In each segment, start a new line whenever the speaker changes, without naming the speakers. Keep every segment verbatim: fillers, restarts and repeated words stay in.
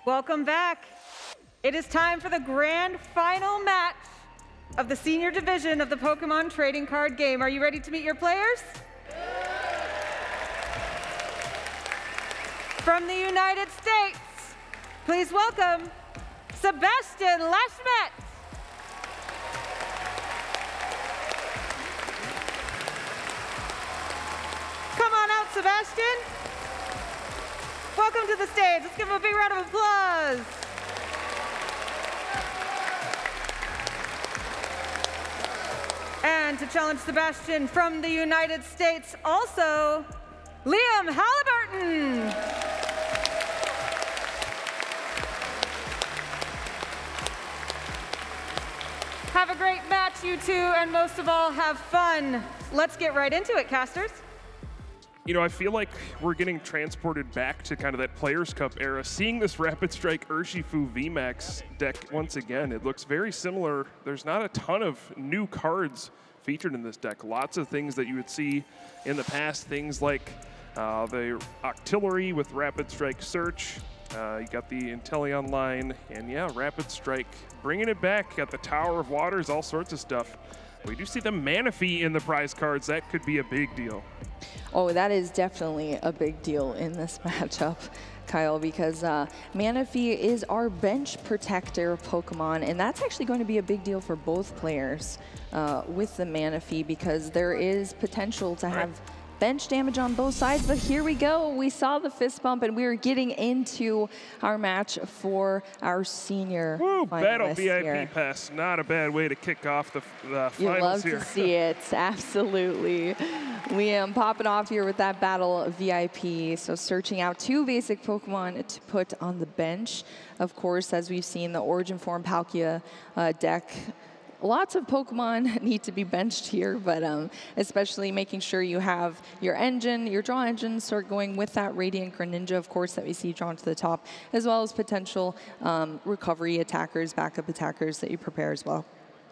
Welcome back. It is time for the grand final match of the senior division of the Pokemon trading card game. Are you ready to meet your players? From the United States, please welcome Sebastian Lashmet. Come on out, Sebastian. Welcome to the stage. Let's give him a big round of applause. And to challenge Sebastian from the United States, also, Liam Halliburton. Have a great match, you two, and most of all, have fun. Let's get right into it, casters.
You know, I feel like we're getting transported back to kind of that Players' Cup era. Seeing this Rapid Strike Urshifu V MAX deck once again, it looks very similar. There's not a ton of new cards featured in this deck. Lots of things that you would see in the past, things like uh, the Octillery with Rapid Strike Search. Uh, you got the Inteleon line, and yeah, Rapid Strike, bringing it back. Got the Tower of Waters, all sorts of stuff. We do see the Manaphy in the prize cards. That could be a big deal.
Oh, that is definitely a big deal in this matchup, Kyle, because uh, Manaphy is our bench protector Pokemon, and that's actually going to be a big deal for both players uh, with the Manaphy, because there is potential to have bench damage on both sides. But here we go. We saw the fist bump, and we are getting into our match for our senior
Woo, Battle
finalist
V I P
here.
pass. Not a bad way to kick off the, the
You
finals
love
here.
to see it, absolutely. Liam popping off here with that Battle V I P. So searching out two basic Pokemon to put on the bench. Of course, as we've seen, the Origin Form Palkia uh, deck. Lots of Pokemon need to be benched here, but um, especially making sure you have your engine, your draw engine, start going with that Radiant Greninja, of course, that we see drawn to the top, as well as potential um, recovery attackers, backup attackers that you prepare as well.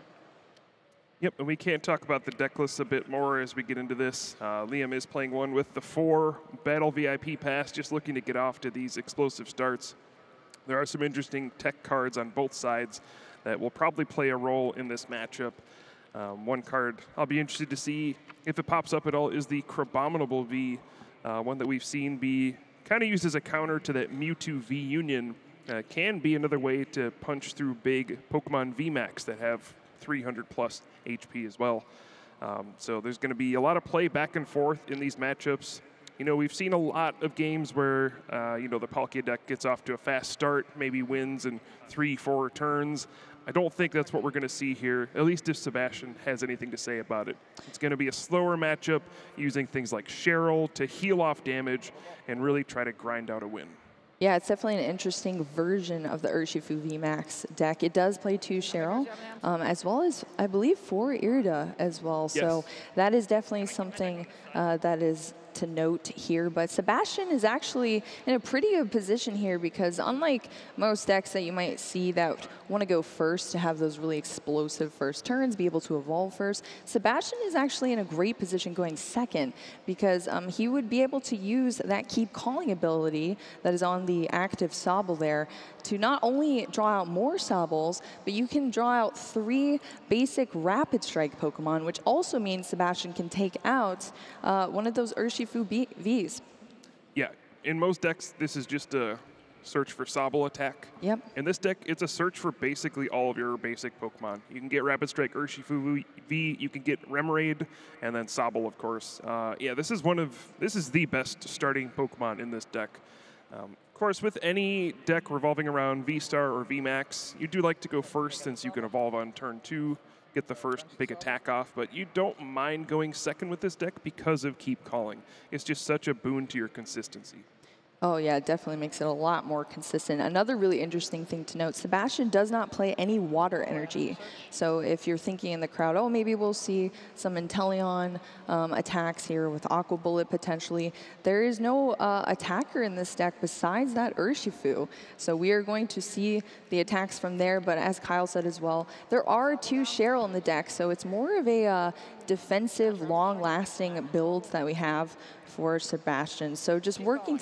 Yep, and we can talk about the deck list a bit more as we get into this. Uh, Liam is playing one with the four Battle V I P pass, just looking to get off to these explosive starts. There are some interesting tech cards on both sides that will probably play a role in this matchup. Um, one card I'll be interested to see if it pops up at all is the Crabominable V, uh, one that we've seen be kind of used as a counter to that Mewtwo V Union. Uh, can be another way to punch through big Pokemon V MAX that have three hundred plus H P as well. Um, so there's going to be a lot of play back and forth in these matchups. You know, we've seen a lot of games where, uh, you know, the Palkia deck gets off to a fast start, maybe wins in three, four turns. I don't think that's what we're going to see here, at least if Sebastian has anything to say about it. It's going to be a slower matchup using things like Cheryl to heal off damage and really try to grind out a win.
Yeah, it's definitely an interesting version of the Urshifu V MAX deck. It does play two Cheryl, um, as well as, I believe, four Irida as well.
Yes.
So that is definitely something uh, that is to note here. But Sebastian is actually in a pretty good position here, because unlike most decks that you might see that want to go first to have those really explosive first turns, be able to evolve first, Sebastian is actually in a great position going second, because um, he would be able to use that Keep Calling ability that is on the active Sobble there to not only draw out more Sobbles, but you can draw out three basic Rapid Strike Pokemon, which also means Sebastian can take out uh, one of those Urshifu B Vs.
Yeah, in most decks, this is just a search for Sobble attack.
Yep.
In this deck, it's a search for basically all of your basic Pokemon. You can get Rapid Strike Urshifu V, you can get Remoraid, and then Sobble, of course. Uh, yeah, this is one of, this is the best starting Pokemon in this deck. Um, of course, with any deck revolving around V-Star or V MAX, you do like to go first since you can evolve on turn two, get the first big attack off, but you don't mind going second with this deck because of Keep Calling. It's just such a boon to your consistency.
Oh yeah, it definitely makes it a lot more consistent. Another really interesting thing to note, Sebastian does not play any water energy. So if you're thinking in the crowd, oh, maybe we'll see some Inteleon um, attacks here with Aqua Bullet potentially, there is no uh, attacker in this deck besides that Urshifu. So we are going to see the attacks from there, but as Kyle said as well, there are two Cheryl in the deck, so it's more of a uh, defensive, long-lasting build that we have for Sebastian. So just working through this deck,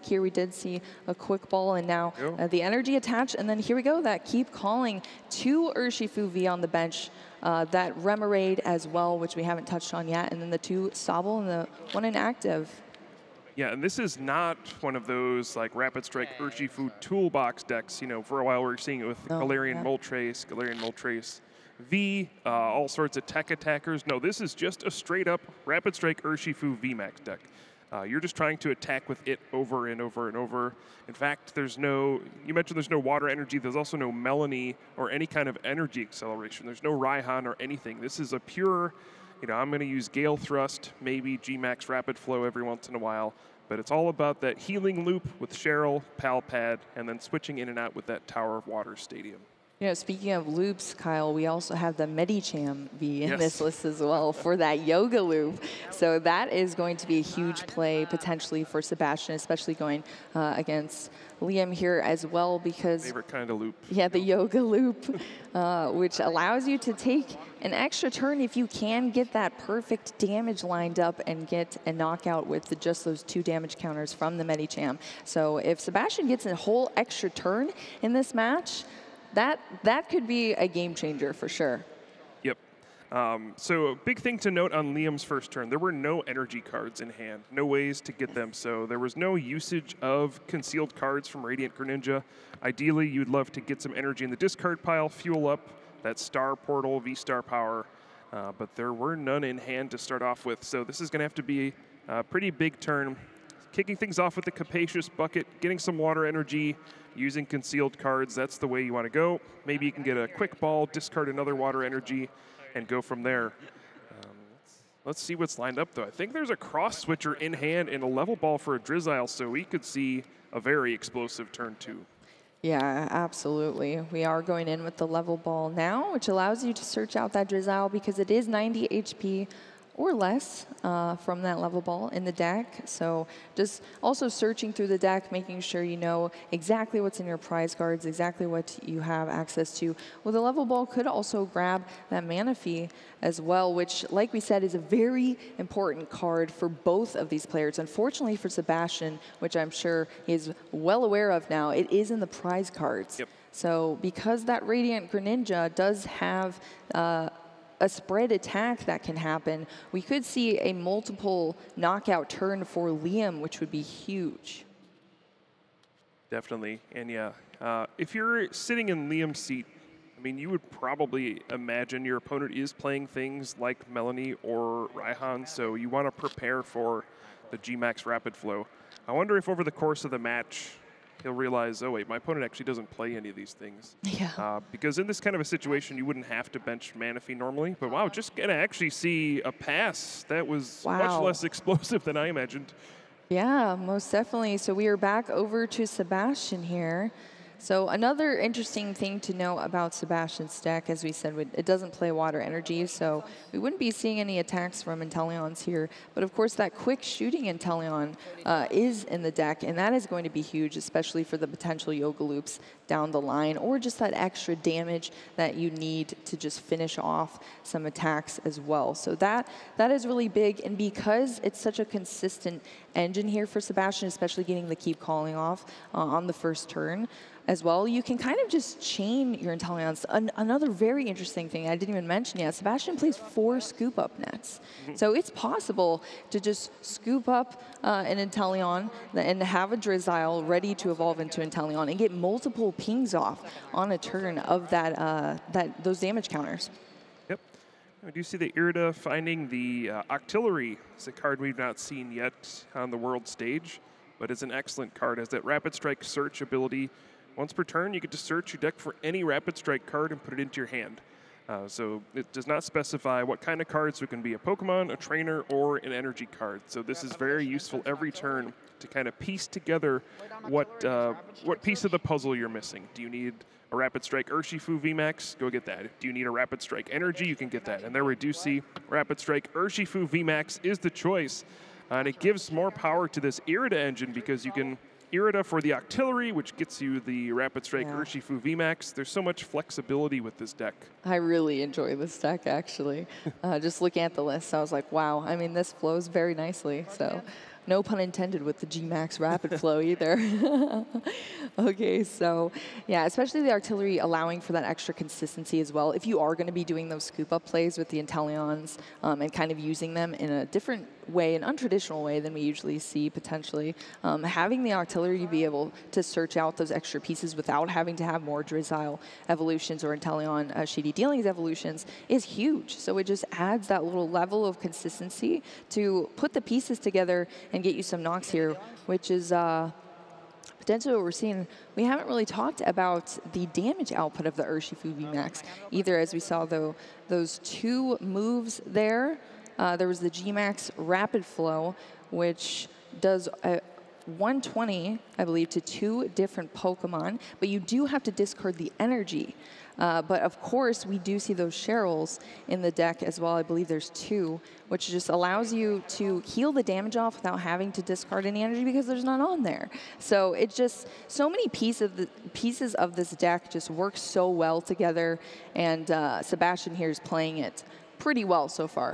deck here. We did see a quick ball, and now uh, the energy attached. And then here we go, that keep calling two Urshifu V on the bench. Uh, that Remoraid as well, which we haven't touched on yet. And then the two Sobble and the one inactive.
Yeah, and this is not one of those like Rapid Strike Urshifu toolbox decks. You know, for a while we were seeing it with
Oh,
Galarian
yeah.
Moltres, Galarian Moltres V, uh, all sorts of tech attackers. No, this is just a straight up Rapid Strike Urshifu V MAX deck. Uh, you're just trying to attack with it over and over and over. In fact, there's no, you mentioned there's no water energy. There's also no Melanie or any kind of energy acceleration. There's no Raihan or anything. This is a pure, you know, I'm going to use Gale Thrust, maybe G MAX Rapid Flow every once in a while. But it's all about that healing loop with Cheryl, Pal Pad, and then switching in and out with that Tower of Water Stadium.
You know, speaking of loops, Kyle, we also have the Medicham V in
Yes.
this list as well for that yoga loop. So that is going to be a huge play potentially for Sebastian, especially going uh, against Liam here as well, because
Favorite kind of loop.
yeah, the yoga loop, uh, which allows you to take an extra turn if you can get that perfect damage lined up and get a knockout with the, just those two damage counters from the Medicham. So if Sebastian gets a whole extra turn in this match, that that could be a game changer for sure.
Yep. Um, so a big thing to note on Liam's first turn, there were no energy cards in hand, no ways to get them. So there was no usage of concealed cards from Radiant Greninja. Ideally, you'd love to get some energy in the discard pile, fuel up that Star Portal, V-Star power, uh, but there were none in hand to start off with. So this is going to have to be a pretty big turn. Kicking things off with the Capacious Bucket, getting some water energy, using concealed cards, that's the way you want to go. Maybe you can get a quick ball, discard another water energy, and go from there. Um, let's, let's see what's lined up, though. I think there's a cross switcher in hand and a level ball for a Drizzile, so we could see a very explosive turn two.
Yeah, absolutely. We are going in with the level ball now, which allows you to search out that Drizzile because it is ninety H P or less uh, from that level ball in the deck. So just also searching through the deck, making sure you know exactly what's in your prize cards, exactly what you have access to. Well, the level ball could also grab that Manaphy as well, which, like we said, is a very important card for both of these players. Unfortunately for Sebastian, which I'm sure he is well aware of now, it is in the prize cards.
Yep.
So because that Radiant Greninja does have uh, a spread attack that can happen, we could see a multiple knockout turn for Liam, which would be huge.
Definitely, and yeah, uh, if you're sitting in Liam's seat, I mean, you would probably imagine your opponent is playing things like Melanie or Raihan, so you want to prepare for the G MAX Rapid Flow. I wonder if over the course of the match, he'll realize, oh wait, my opponent actually doesn't play any of these things.
Yeah.
Uh, because in this kind of a situation, you wouldn't have to bench Manaphy normally. But wow, just gonna actually see a pass that was
Wow.
much less explosive than I imagined.
Yeah, most definitely. So we are back over to Sebastian here. So another interesting thing to know about Sebastian's deck, as we said, it doesn't play water energy, so we wouldn't be seeing any attacks from Inteleons here. But of course, that quick shooting Inteleon uh, is in the deck, and that is going to be huge, especially for the potential Yoga Loops down the line, or just that extra damage that you need to just finish off some attacks as well. So that that is really big, and because it's such a consistent engine here for Sebastian, especially getting the keep calling off uh, on the first turn, as well, you can kind of just chain your Inteleons. An another very interesting thing I didn't even mention yet, Sebastian plays four scoop up nets. Mm-hmm. So it's possible to just scoop up uh, an Inteleon and have a Drizzile ready to evolve into Inteleon and get multiple pings off on a turn of that, uh, that those damage counters.
Yep. We do see the Irida finding the uh, Octillery. It's a card we've not seen yet on the world stage, but it's an excellent card. It has that Rapid Strike search ability. Once per turn, you get to search your deck for any Rapid Strike card and put it into your hand. Uh, so it does not specify what kind of card, so it can be a Pokemon, a trainer, or an energy card. So this is very useful every turn to kind of piece together what uh, what piece of the puzzle you're missing. Do you need a Rapid Strike Urshifu V MAX? Go get that. Do you need a Rapid Strike Energy? You can get that. And there we do see Rapid Strike Urshifu V MAX is the choice. Uh, and it gives more power to this Irida engine because you can Irida for the Octillery, which gets you the Rapid Strike
Yeah.
Urshifu V MAX. There's so much flexibility with this deck.
I really enjoy this deck, actually. uh, just looking at the list, I was like, wow. I mean, this flows very nicely. So no pun intended with the G max Rapid Flow either. Okay, so yeah, especially the artillery allowing for that extra consistency as well. If you are going to be doing those scoop up plays with the Inteleons um, and kind of using them in a different way, an untraditional way than we usually see potentially, um, having the artillery be able to search out those extra pieces without having to have more Drizzile evolutions or Inteleon uh, Shady Dealings evolutions is huge. So it just adds that little level of consistency to put the pieces together and get you some knocks here, which is uh, potentially what we're seeing. We haven't really talked about the damage output of the Urshifu V MAX either, as we saw though those two moves there. Uh, there was the G max Rapid Flow, which does a one twenty, I believe, to two different Pokemon, but you do have to discard the energy. Uh, but of course, we do see those Cheryls in the deck as well. I believe there's two, which just allows you to heal the damage off without having to discard any energy because there's none on there. So it just, so many piece of the, pieces of this deck just work so well together, and uh, Sebastian here is playing it pretty well so far.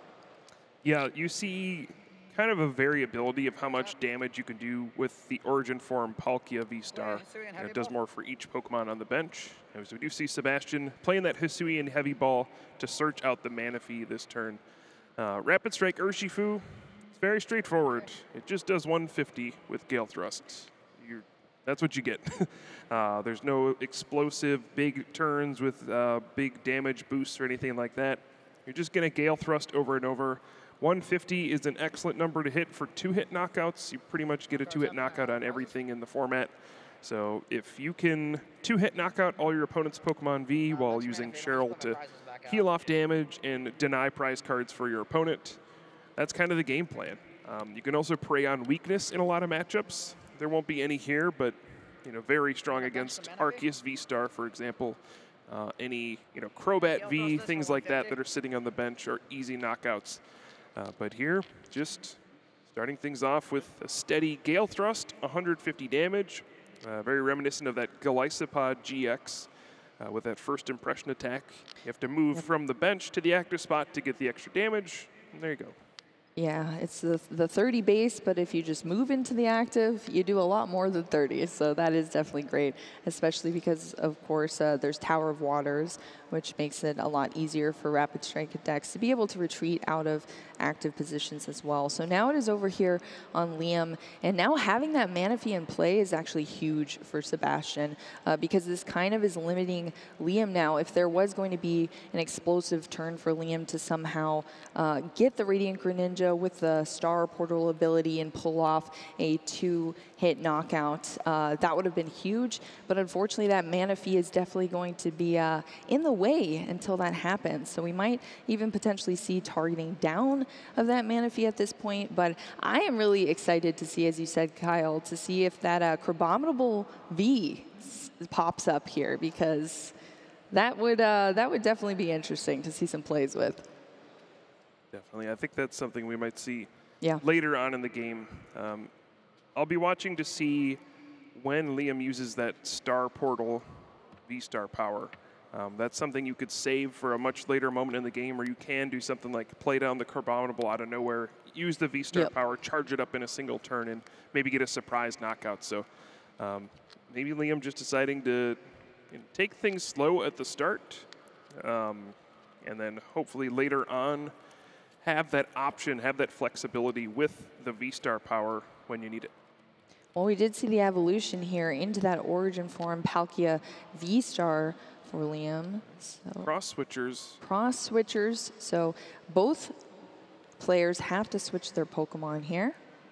Yeah, you see kind of a variability of how much damage you can do with the Origin form Palkia V-Star. It does more for each Pokemon on the bench. As we do see Sebastian playing that Hisuian Heavy Ball to search out the Manaphy this turn. Uh, Rapid Strike Urshifu, it's very straightforward. It just does one fifty with Gale Thrust. You're, that's what you get. uh, there's no explosive big turns with uh, big damage boosts or anything like that. You're just going to Gale Thrust over and over. one fifty is an excellent number to hit for two-hit knockouts. You pretty much get a two-hit knockout on everything in the format. So if you can two-hit knockout all your opponent's Pokemon V while using Cheryl to heal off damage and deny prize cards for your opponent, that's kind of the game plan. Um, you can also prey on weakness in a lot of matchups. There won't be any here, but you know, very strong against Arceus V-Star, for example. Uh, any you know Crobat V, things like that that are sitting on the bench are easy knockouts. Uh, but here, just starting things off with a steady Gale Thrust, one hundred fifty damage, uh, very reminiscent of that Golisopod G X uh, with that first impression attack. You have to move from the bench to the active spot to get the extra damage, and there you go.
Yeah, it's the, the thirty base, but if you just move into the active, you do a lot more than thirty, so that is definitely great, especially because, of course, uh, there's Tower of Waters, which makes it a lot easier for Rapid Strike decks to be able to retreat out of active positions as well. So now it is over here on Liam, and now having that Manaphy in play is actually huge for Sebastian, uh, because this kind of is limiting Liam now. If there was going to be an explosive turn for Liam to somehow uh, get the Radiant Greninja with the Star Portal ability and pull off a two-hit knockout, uh, that would have been huge, but unfortunately that Manaphy is definitely going to be uh, in the way until that happens. So we might even potentially see targeting down of that Manaphy at this point, but I am really excited to see, as you said, Kyle, to see if that uh, Crabominable V pops up here, because that would, uh, that would definitely be interesting to see some plays with.
Definitely. I think that's something we might see
yeah.
later on in the game. Um, I'll be watching to see when Liam uses that Star Portal V-Star power. Um, that's something you could save for a much later moment in the game, where you can do something like play down the Crabominable out of nowhere, use the V-Star
yep.
power, charge it up in a single turn, and maybe get a surprise knockout. So um, maybe Liam just deciding to you know, take things slow at the start, um, and then hopefully later on have that option, have that flexibility with the V-Star power when you need it.
Well, we did see the evolution here into that Origin form, Palkia V-Star for Liam. So
Cross switchers.
Cross switchers. So both players have to switch their Pokemon here.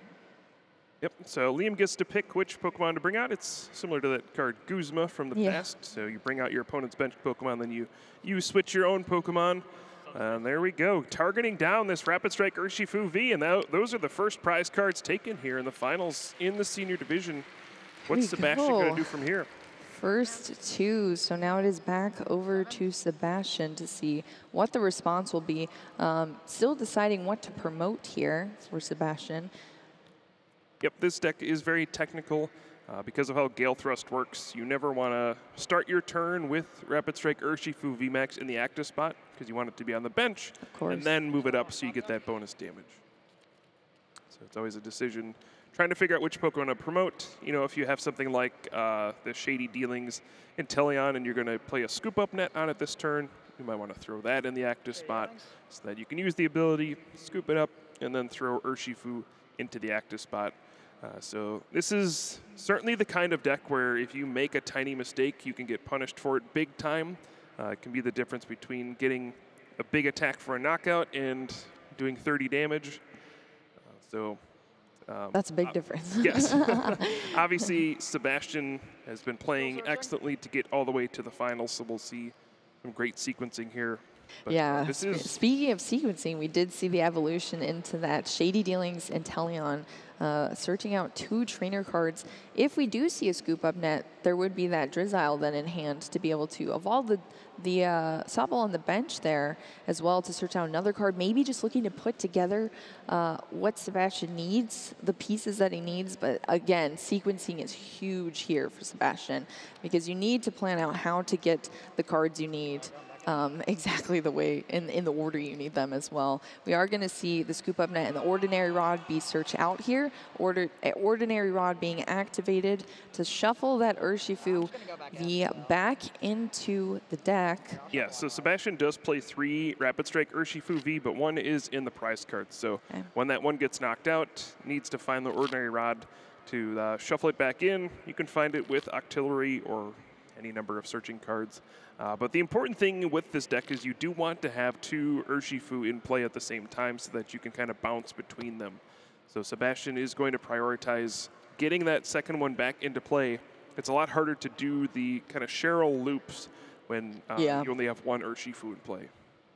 Yep, so Liam gets to pick which Pokemon to bring out. It's similar to that card Guzma from the
yeah.
past. So you bring out your opponent's bench Pokemon, then you, you switch your own Pokemon. And there we go, targeting down this Rapid Strike Urshifu V, and that, those are the first prize cards taken here in the finals in the senior division. What's Sebastian
go.
going to do from here?
First two, so now it is back over to Sebastian to see what the response will be. Um, still deciding what to promote here for Sebastian.
Yep, this deck is very technical. Uh, because of how Gale Thrust works, you never want to start your turn with Rapid Strike Urshifu V MAX in the active spot, because you want it to be on the bench,
of course.
and then move it up so you get that bonus damage. So So it's always a decision trying to figure out which Pokemon to promote. You know, if you have something like uh, the Shady Dealings Inteleon and you're going to play a Scoop Up Net on it this turn, you might want to throw that in the active spot so that you can use the ability, scoop it up, and then throw Urshifu into the active spot. Uh, so this is certainly the kind of deck where if you make a tiny mistake, you can get punished for it big time. Uh, it can be the difference between getting a big attack for a knockout and doing thirty damage. Uh, so um,
That's a big
uh,
difference.
Yes. Obviously, Sebastian has been playing excellently to get all the way to the finals, so we'll see some great sequencing here. But,
yeah.
uh, this is
Speaking of sequencing, we did see the evolution into that Shady Dealings Inteleon, uh, searching out two trainer cards. If we do see a Scoop Up Net, there would be that Drizzile then in hand to be able to evolve the the uh, Sobble on the bench there as well to search out another card. Maybe just looking to put together uh, what Sebastian needs, the pieces that he needs. But again, sequencing is huge here for Sebastian because you need to plan out how to get the cards you need. Um, exactly the way, in, in the order you need them as well. We are going to see the Scoop Up Net and the Ordinary Rod be searched out here. Order, Ordinary Rod being activated to shuffle that Urshifu V back into the deck.
Yeah, so Sebastian does play three Rapid Strike Urshifu V, but one is in the prize card. So
Okay.
when that one gets knocked out, needs to find the Ordinary Rod to uh, shuffle it back in. You can find it with Octillery or any number of searching cards. Uh, but the important thing with this deck is you do want to have two Urshifu in play at the same time so that you can kind of bounce between them. So Sebastian is going to prioritize getting that second one back into play. It's a lot harder to do the kind of Cheryl loops when um,
Yeah.
you only have one Urshifu in play.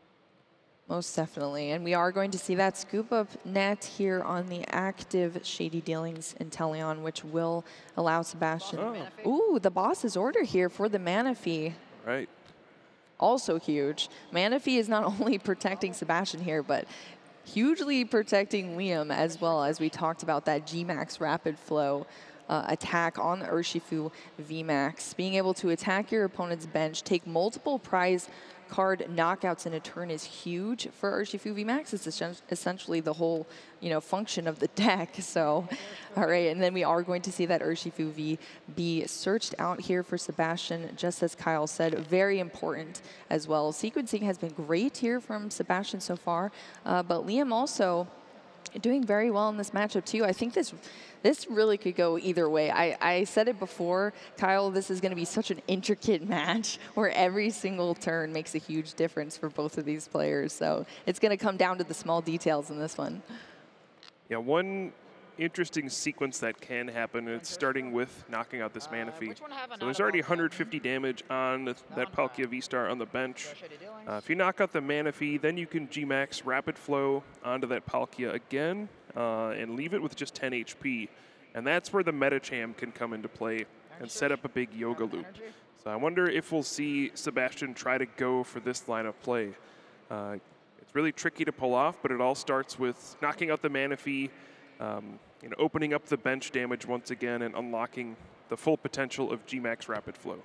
Most definitely. And we are going to see that Scoop Up Net here on the active Shady Dealings Inteleon, which will allow Sebastian.
Oh.
Ooh, the boss's order here for the Manaphy.
Right.
Also huge. Manaphy is not only protecting Sebastian here, but hugely protecting Liam as well, as we talked about that G max Rapid Flow uh, attack on the Urshifu V max. Being able to attack your opponent's bench, take multiple prize card knockouts in a turn is huge for Urshifu V max. It's essentially the whole, you know, function of the deck. So, all right, and then we are going to see that Urshifu V be searched out here for Sebastian, just as Kyle said, very important as well. Sequencing has been great here from Sebastian so far, uh, but Liam also doing very well in this matchup too. I think this this really could go either way. I, I said it before, Kyle, this is going to be such an intricate match where every single turn makes a huge difference for both of these players. So it's going to come down to the small details in this one.
Yeah, one interesting sequence that can happen, it's starting with knocking out this Manaphy. So there's already one hundred fifty damage on that Palkia V-Star on the bench. Uh, if you knock out the Manaphy, then you can G max Rapid Flow onto that Palkia again uh, and leave it with just ten H P. And that's where the Medicham can come into play and set up a big Yoga Loop. So I wonder if we'll see Sebastian try to go for this line of play. Uh, it's really tricky to pull off, but it all starts with knocking out the Manaphy, um, you know, opening up the bench damage once again and unlocking the full potential of G max Rapid Flow.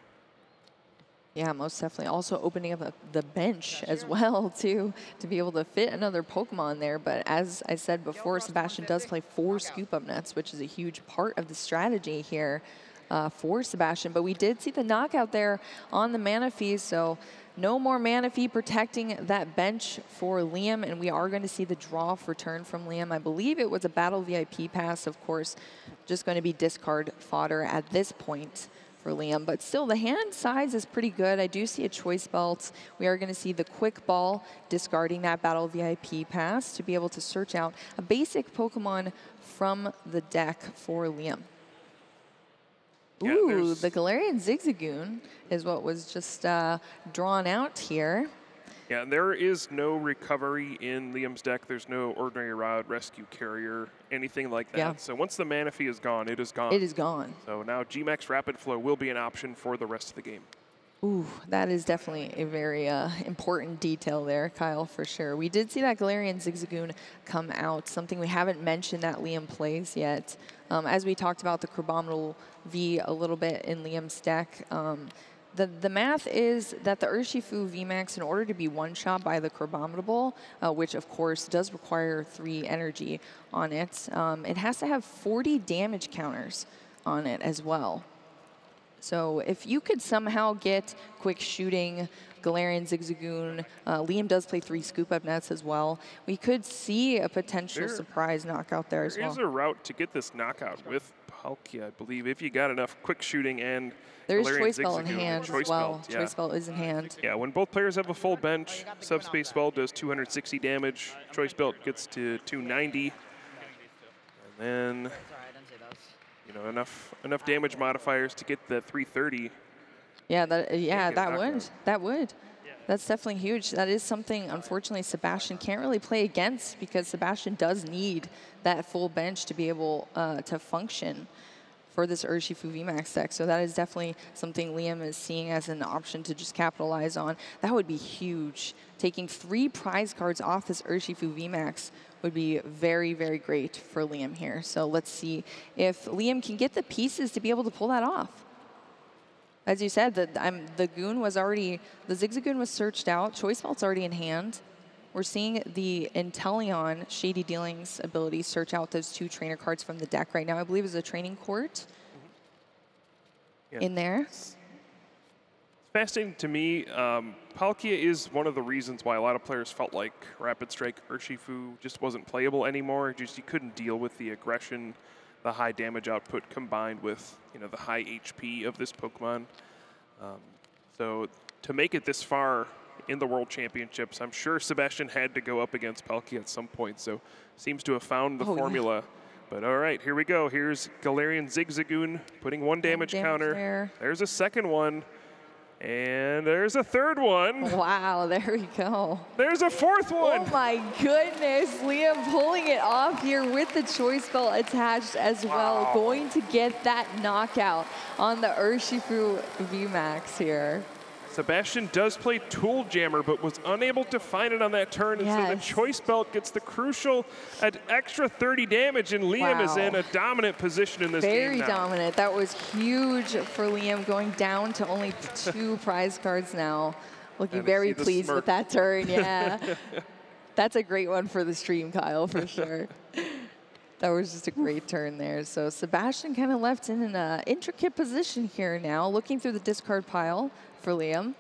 Yeah, most definitely. Also opening up the bench as well, too, to be able to fit another Pokemon there. But as I said before, Sebastian does play four Scoop Up Nets, which is a huge part of the strategy here uh, for Sebastian. But we did see the knockout there on the Manaphy, so no more Manaphy protecting that bench for Liam, and we are going to see the draw for turn from Liam. I believe it was a Battle V I P pass, of course, just going to be discard fodder at this point for Liam, but still the hand size is pretty good. I do see a Choice Belt. We are going to see the Quick Ball discarding that Battle V I P pass to be able to search out a basic Pokemon from the deck for Liam.
Yeah,
Ooh, the Galarian Zigzagoon is what was just uh, drawn out here.
Yeah, there is no recovery in Liam's deck. There's no Ordinary Rod, Rescue Carrier, anything like that.
Yeah.
So once the Manaphy is gone, it is gone.
It is gone.
So now G max Rapid Flow will be an option for the rest of the game.
Ooh, that is definitely a very uh, important detail there, Kyle, for sure. We did see that Galarian Zigzagoon come out, something we haven't mentioned that Liam plays yet. Um, as we talked about the Crabominal V a little bit in Liam's deck, um, The, the math is that the Urshifu V MAX, in order to be one-shot by the Crabominable, uh, which of course does require three energy on it, um, it has to have forty damage counters on it as well. So if you could somehow get quick shooting, Galarian Zigzagoon, uh, Liam does play three scoop-up nets as well, we could see a potential
There-
surprise knockout there as
There
well.
is a route to get this knockout with Palkia, I believe, if you got enough quick shooting and
There is
Galarian
Choice Belt in
Zigzagoon.
hand
Choice
as well.
Belt, yeah.
Choice Belt is in hand.
Yeah, when both players have a full bench, Subspace Belt does two hundred sixty damage, Choice Belt gets to two ninety, and then you know enough enough damage modifiers to get the three thirty.
Yeah, that yeah,
get a
that would.
knockout.
That would. That's definitely huge. That is something, unfortunately, Sebastian can't really play against because Sebastian does need that full bench to be able uh, to function for this Urshifu V MAX deck. So that is definitely something Liam is seeing as an option to just capitalize on. That would be huge. Taking three prize cards off this Urshifu V MAX would be very, very great for Liam here. So let's see if Liam can get the pieces to be able to pull that off. As you said, the, I'm, the Goon was already, the Zigzagoon was searched out. Choice Belt's already in hand. We're seeing the Inteleon Shady Dealings ability search out those two trainer cards from the deck right now. I believe is a Training Court
Yeah.
in there.
It's fascinating to me. Um, Palkia is one of the reasons why a lot of players felt like Rapid Strike Urshifu just wasn't playable anymore. Just you couldn't deal with the aggression, the high damage output combined with you know the high H P of this Pokemon. Um, so to make it this far in the World Championships, I'm sure Sebastian had to go up against Palkia at some point. So seems to have found the
Oh, yeah.
formula. But all right, here we go. Here's Galarian Zigzagoon putting one damage,
damage
counter.
there.
There's a second one. And there's a third one.
Wow, there we go.
There's a fourth one.
Oh my goodness, Liam pulling it off here with the Choice Belt attached as well.
Wow.
Going to get that knockout on the Urshifu V MAX here.
Sebastian does play Tool Jammer, but was unable to find it on that turn. And so the
Yes.
Choice Belt gets the crucial at extra thirty damage, and Liam is
Wow.
in a dominant position in this
Very
game now.
dominant. That was huge for Liam, going down to only two prize cards now. Looking
And
very
see the
pleased
smirk.
with that turn, yeah. That's a great one for the stream, Kyle, for sure. That was just a great turn there. So Sebastian kind of left in an uh, intricate position here now, looking through the discard pile for Liam.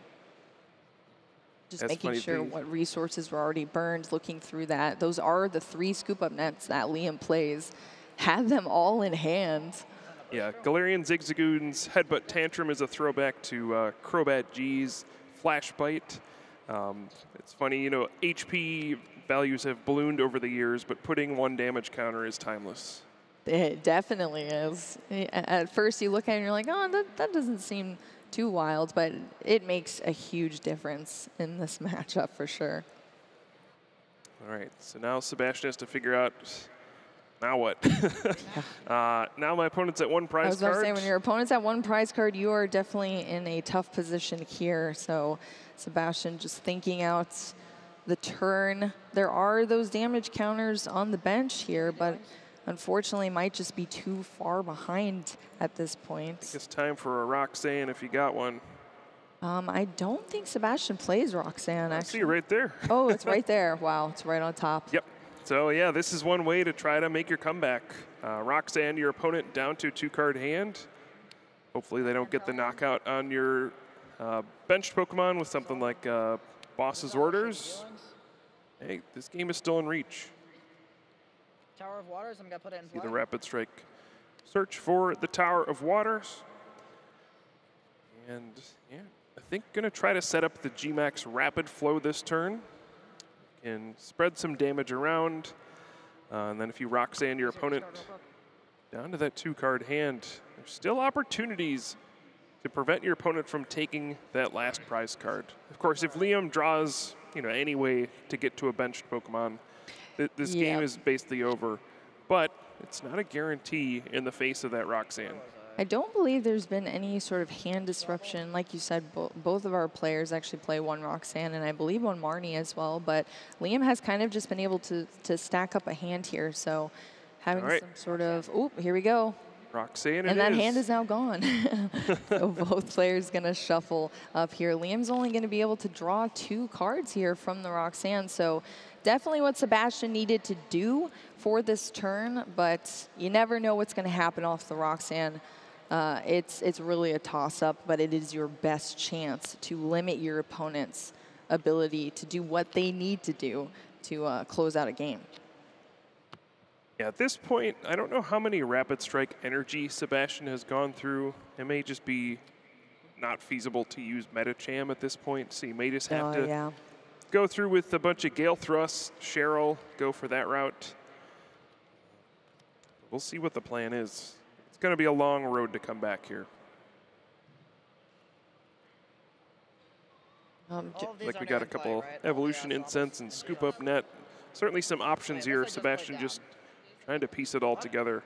Just
That's
making
funny,
sure
the-
what resources were already burned, looking through that. Those are the three scoop-up nets that Liam plays. Had them all in hand.
Yeah, Galarian Zigzagoon's Headbutt Tantrum is a throwback to uh, Crobat G's Flash Bite. Um, it's funny, you know, H P values have ballooned over the years, but putting one damage counter is timeless.
It definitely is. At first you look at it and you're like, oh, that, that doesn't seem too wild, but it makes a huge difference in this matchup for sure.
All right, so now Sebastian has to figure out, now what? uh, now my opponent's at one
I
prize
was about
card.
to say, when your opponent's at one prize card, you are definitely in a tough position here. So Sebastian just thinking out the turn. There are those damage counters on the bench here, but unfortunately might just be too far behind at this point.
It's time for a Roxanne if you got one.
Um, I don't think Sebastian plays Roxanne,
I
actually.
see you right there.
Oh, it's right there. Wow, it's right on top.
Yep. So yeah, this is one way to try to make your comeback. Uh, Roxanne, your opponent down to a two-card hand. Hopefully they don't get the knockout on your uh, benched Pokemon with something like uh, Boss's Orders. Hey, this game is still in reach.
Tower of Waters, I'm gonna put it in
See the
play.
Rapid Strike. Search for the Tower of Waters. And yeah, I think gonna try to set up the G MAX Rapid Flow this turn. And spread some damage around. Uh, and then if you Roxanne your opponent down to that two-card hand, there's still opportunities to prevent your opponent from taking that last prize card. Of course, if Liam draws, you know, any way to get to a benched Pokemon, th this
Yeah.
game is basically over. But it's not a guarantee in the face of that Roxanne.
I don't believe there's been any sort of hand disruption. Like you said, bo both of our players actually play one Roxanne and I believe one Marnie as well. But Liam has kind of just been able to, to stack up a hand here. So having
All right.
some sort of, oh, here we go.
Roxanne
And
it
that
is.
hand is now gone. So both players going to shuffle up here. Liam's only going to be able to draw two cards here from the Roxanne. So definitely what Sebastian needed to do for this turn, but you never know what's going to happen off the Roxanne. Uh, it's, it's really a toss-up, but it is your best chance to limit your opponent's ability to do what they need to do to uh, close out a game.
Yeah, at this point, I don't know how many Rapid Strike energy Sebastian has gone through. It may just be not feasible to use Metacham at this point, so you may just have
Oh,
to
yeah.
go through with a bunch of Gale Thrusts, Cheryl, go for that route. We'll see what the plan is. It's going to be a long road to come back here.
Um,
All of these
Like
aren't
we got
even
a couple
play, right?
Evolution
Yeah,
Incense and Scoop Up Net. Certainly some options
Wait,
here.
let's just put it
Sebastian
down.
just trying to piece it all together.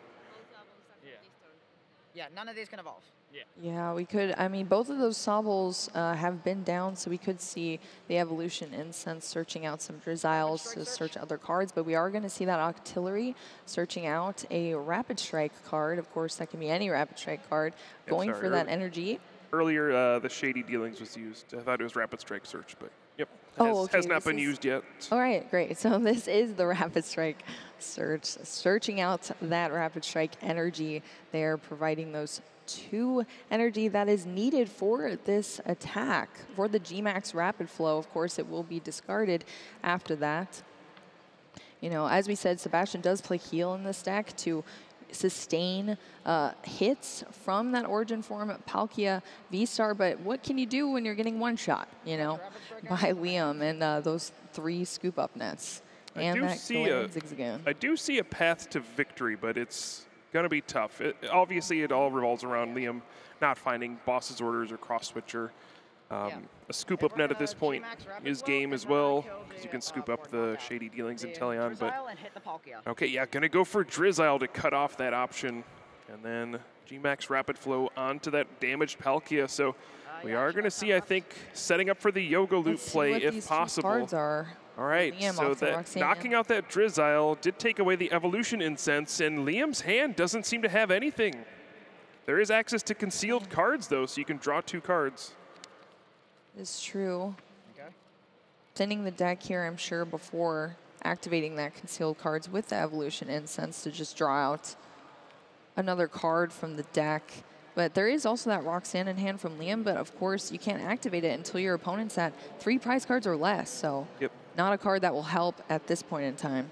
Yeah, none of these can evolve.
Yeah, we could. I mean, both of those Sobbles uh, have been down, so we could see the Evolution Incense searching out some Driziles to search other cards, but we are going to see that Octillery searching out a Rapid Strike card. Of course, that can be any Rapid Strike card,
Yeah,
going
sorry,
for that
early-
energy.
Earlier, uh, the Shady Dealings was used. I thought it was Rapid Strike Search, but yep.
Oh,
has,
okay,
has not
this
been
is-
used yet.
All right, great. So this is the Rapid Strike search, searching out that Rapid Strike energy there, providing those two energy that is needed for this attack. For the G MAX Rapid Flow, of course, it will be discarded after that. You know, as we said, Sebastian does play heal in this deck to sustain uh, hits from that Origin form Palkia V-Star, but what can you do when you're getting one shot, you know, by Liam and uh, those three scoop up nets?
I
And
do
that
see
Galen
a-
Zigzagoon.
I do see a path to victory, but it's going to be tough. It, obviously, it all revolves around Liam not finding boss's orders or cross switcher. Um,
Yeah.
A scoop
If
up
we're
net at
gonna
this point
G-Max Rapid
is
Flow,
game
then
as
we're gonna
well,
kill
because
the,
you can
uh,
scoop up
four
the
knockout.
Shady Dealings and
The
Teleon. But
Drizzile and hit the Palkia.
okay, yeah, going to go for Drizzile to cut off that option. And then G MAX Rapid Flow onto that damaged Palkia. So we
yeah,
are going to see, I think, setting up for the Yoga Loop
Let's see
play
what
if
these two
possible.
cards are.
All right,
Liam
so
off the
that
Roxanne.
knocking out that Drizzile did take away the Evolution Incense, and Liam's hand doesn't seem to have anything. There is access to concealed cards, though, so you can draw two cards.
It's true.
Okay.
Sending the deck here, I'm sure, before activating that concealed cards with the Evolution Incense to just draw out another card from the deck. But there is also that Roxanne in hand from Liam, but of course you can't activate it until your opponent's at three prize cards or less. So
Yep.
not a card that will help at this point in time.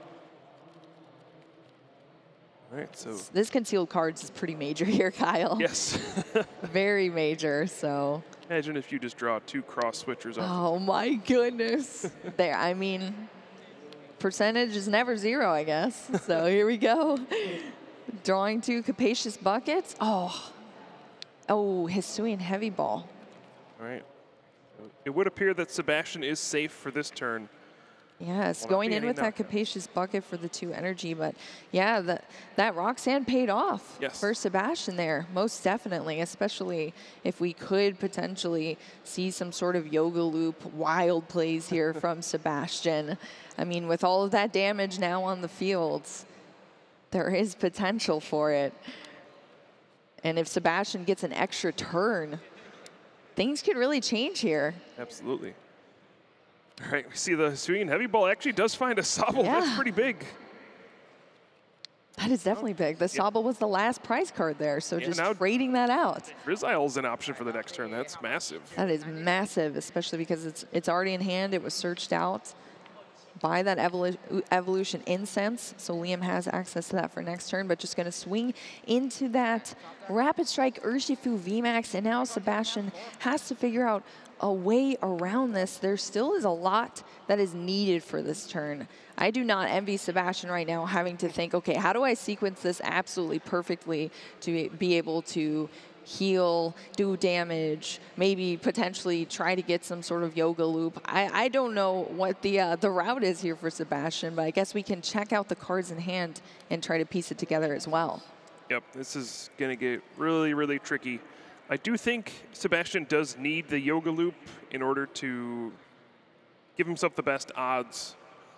All right, so
This concealed cards is pretty major here, Kyle.
yes.
Very major, so.
Imagine if you just draw two cross switchers off.
Oh my goodness. There, I mean, percentage is never zero, I guess. So here we go. Drawing two Capacious Buckets. Oh, oh, Hisuian Heavy Ball.
All right. So it would appear that Sebastian is safe for this turn.
Yes,
Will not
going
be
in
any
with that
knockout.
Capacious Bucket for the two energy, but yeah, that, that Roxanne paid off
Yes.
for Sebastian there, most definitely, especially if we could potentially see some sort of Yoga Loop wild plays here from Sebastian. I mean, with all of that damage now on the fields, there is potential for it. And if Sebastian gets an extra turn, things could really change here.
Absolutely. All right, we see the Hisuian Heavy Ball actually does find a Sobble. That's
Yeah.
pretty big.
That is definitely big. The Sobble was the last prize card there, so
Yeah,
just
now-
trading that out.
Drizile's an option for the next turn. That's massive.
That is massive, especially because it's it's already in hand. It was searched out by that evolu Evolution Incense, so Liam has access to that for next turn, but just going to swing into that Rapid Strike Urshifu V MAX, and now Sebastian has to figure out a way around this. There still is a lot that is needed for this turn. I do not envy Sebastian right now having to think, okay, how do I sequence this absolutely perfectly to be able to heal, do damage, maybe potentially try to get some sort of Yoga Loop. I, I don't know what the uh, the route is here for Sebastian, but I guess we can check out the cards in hand and try to piece it together as well.
Yep, this is going to get really, really tricky. I do think Sebastian does need the Yoga Loop in order to give himself the best odds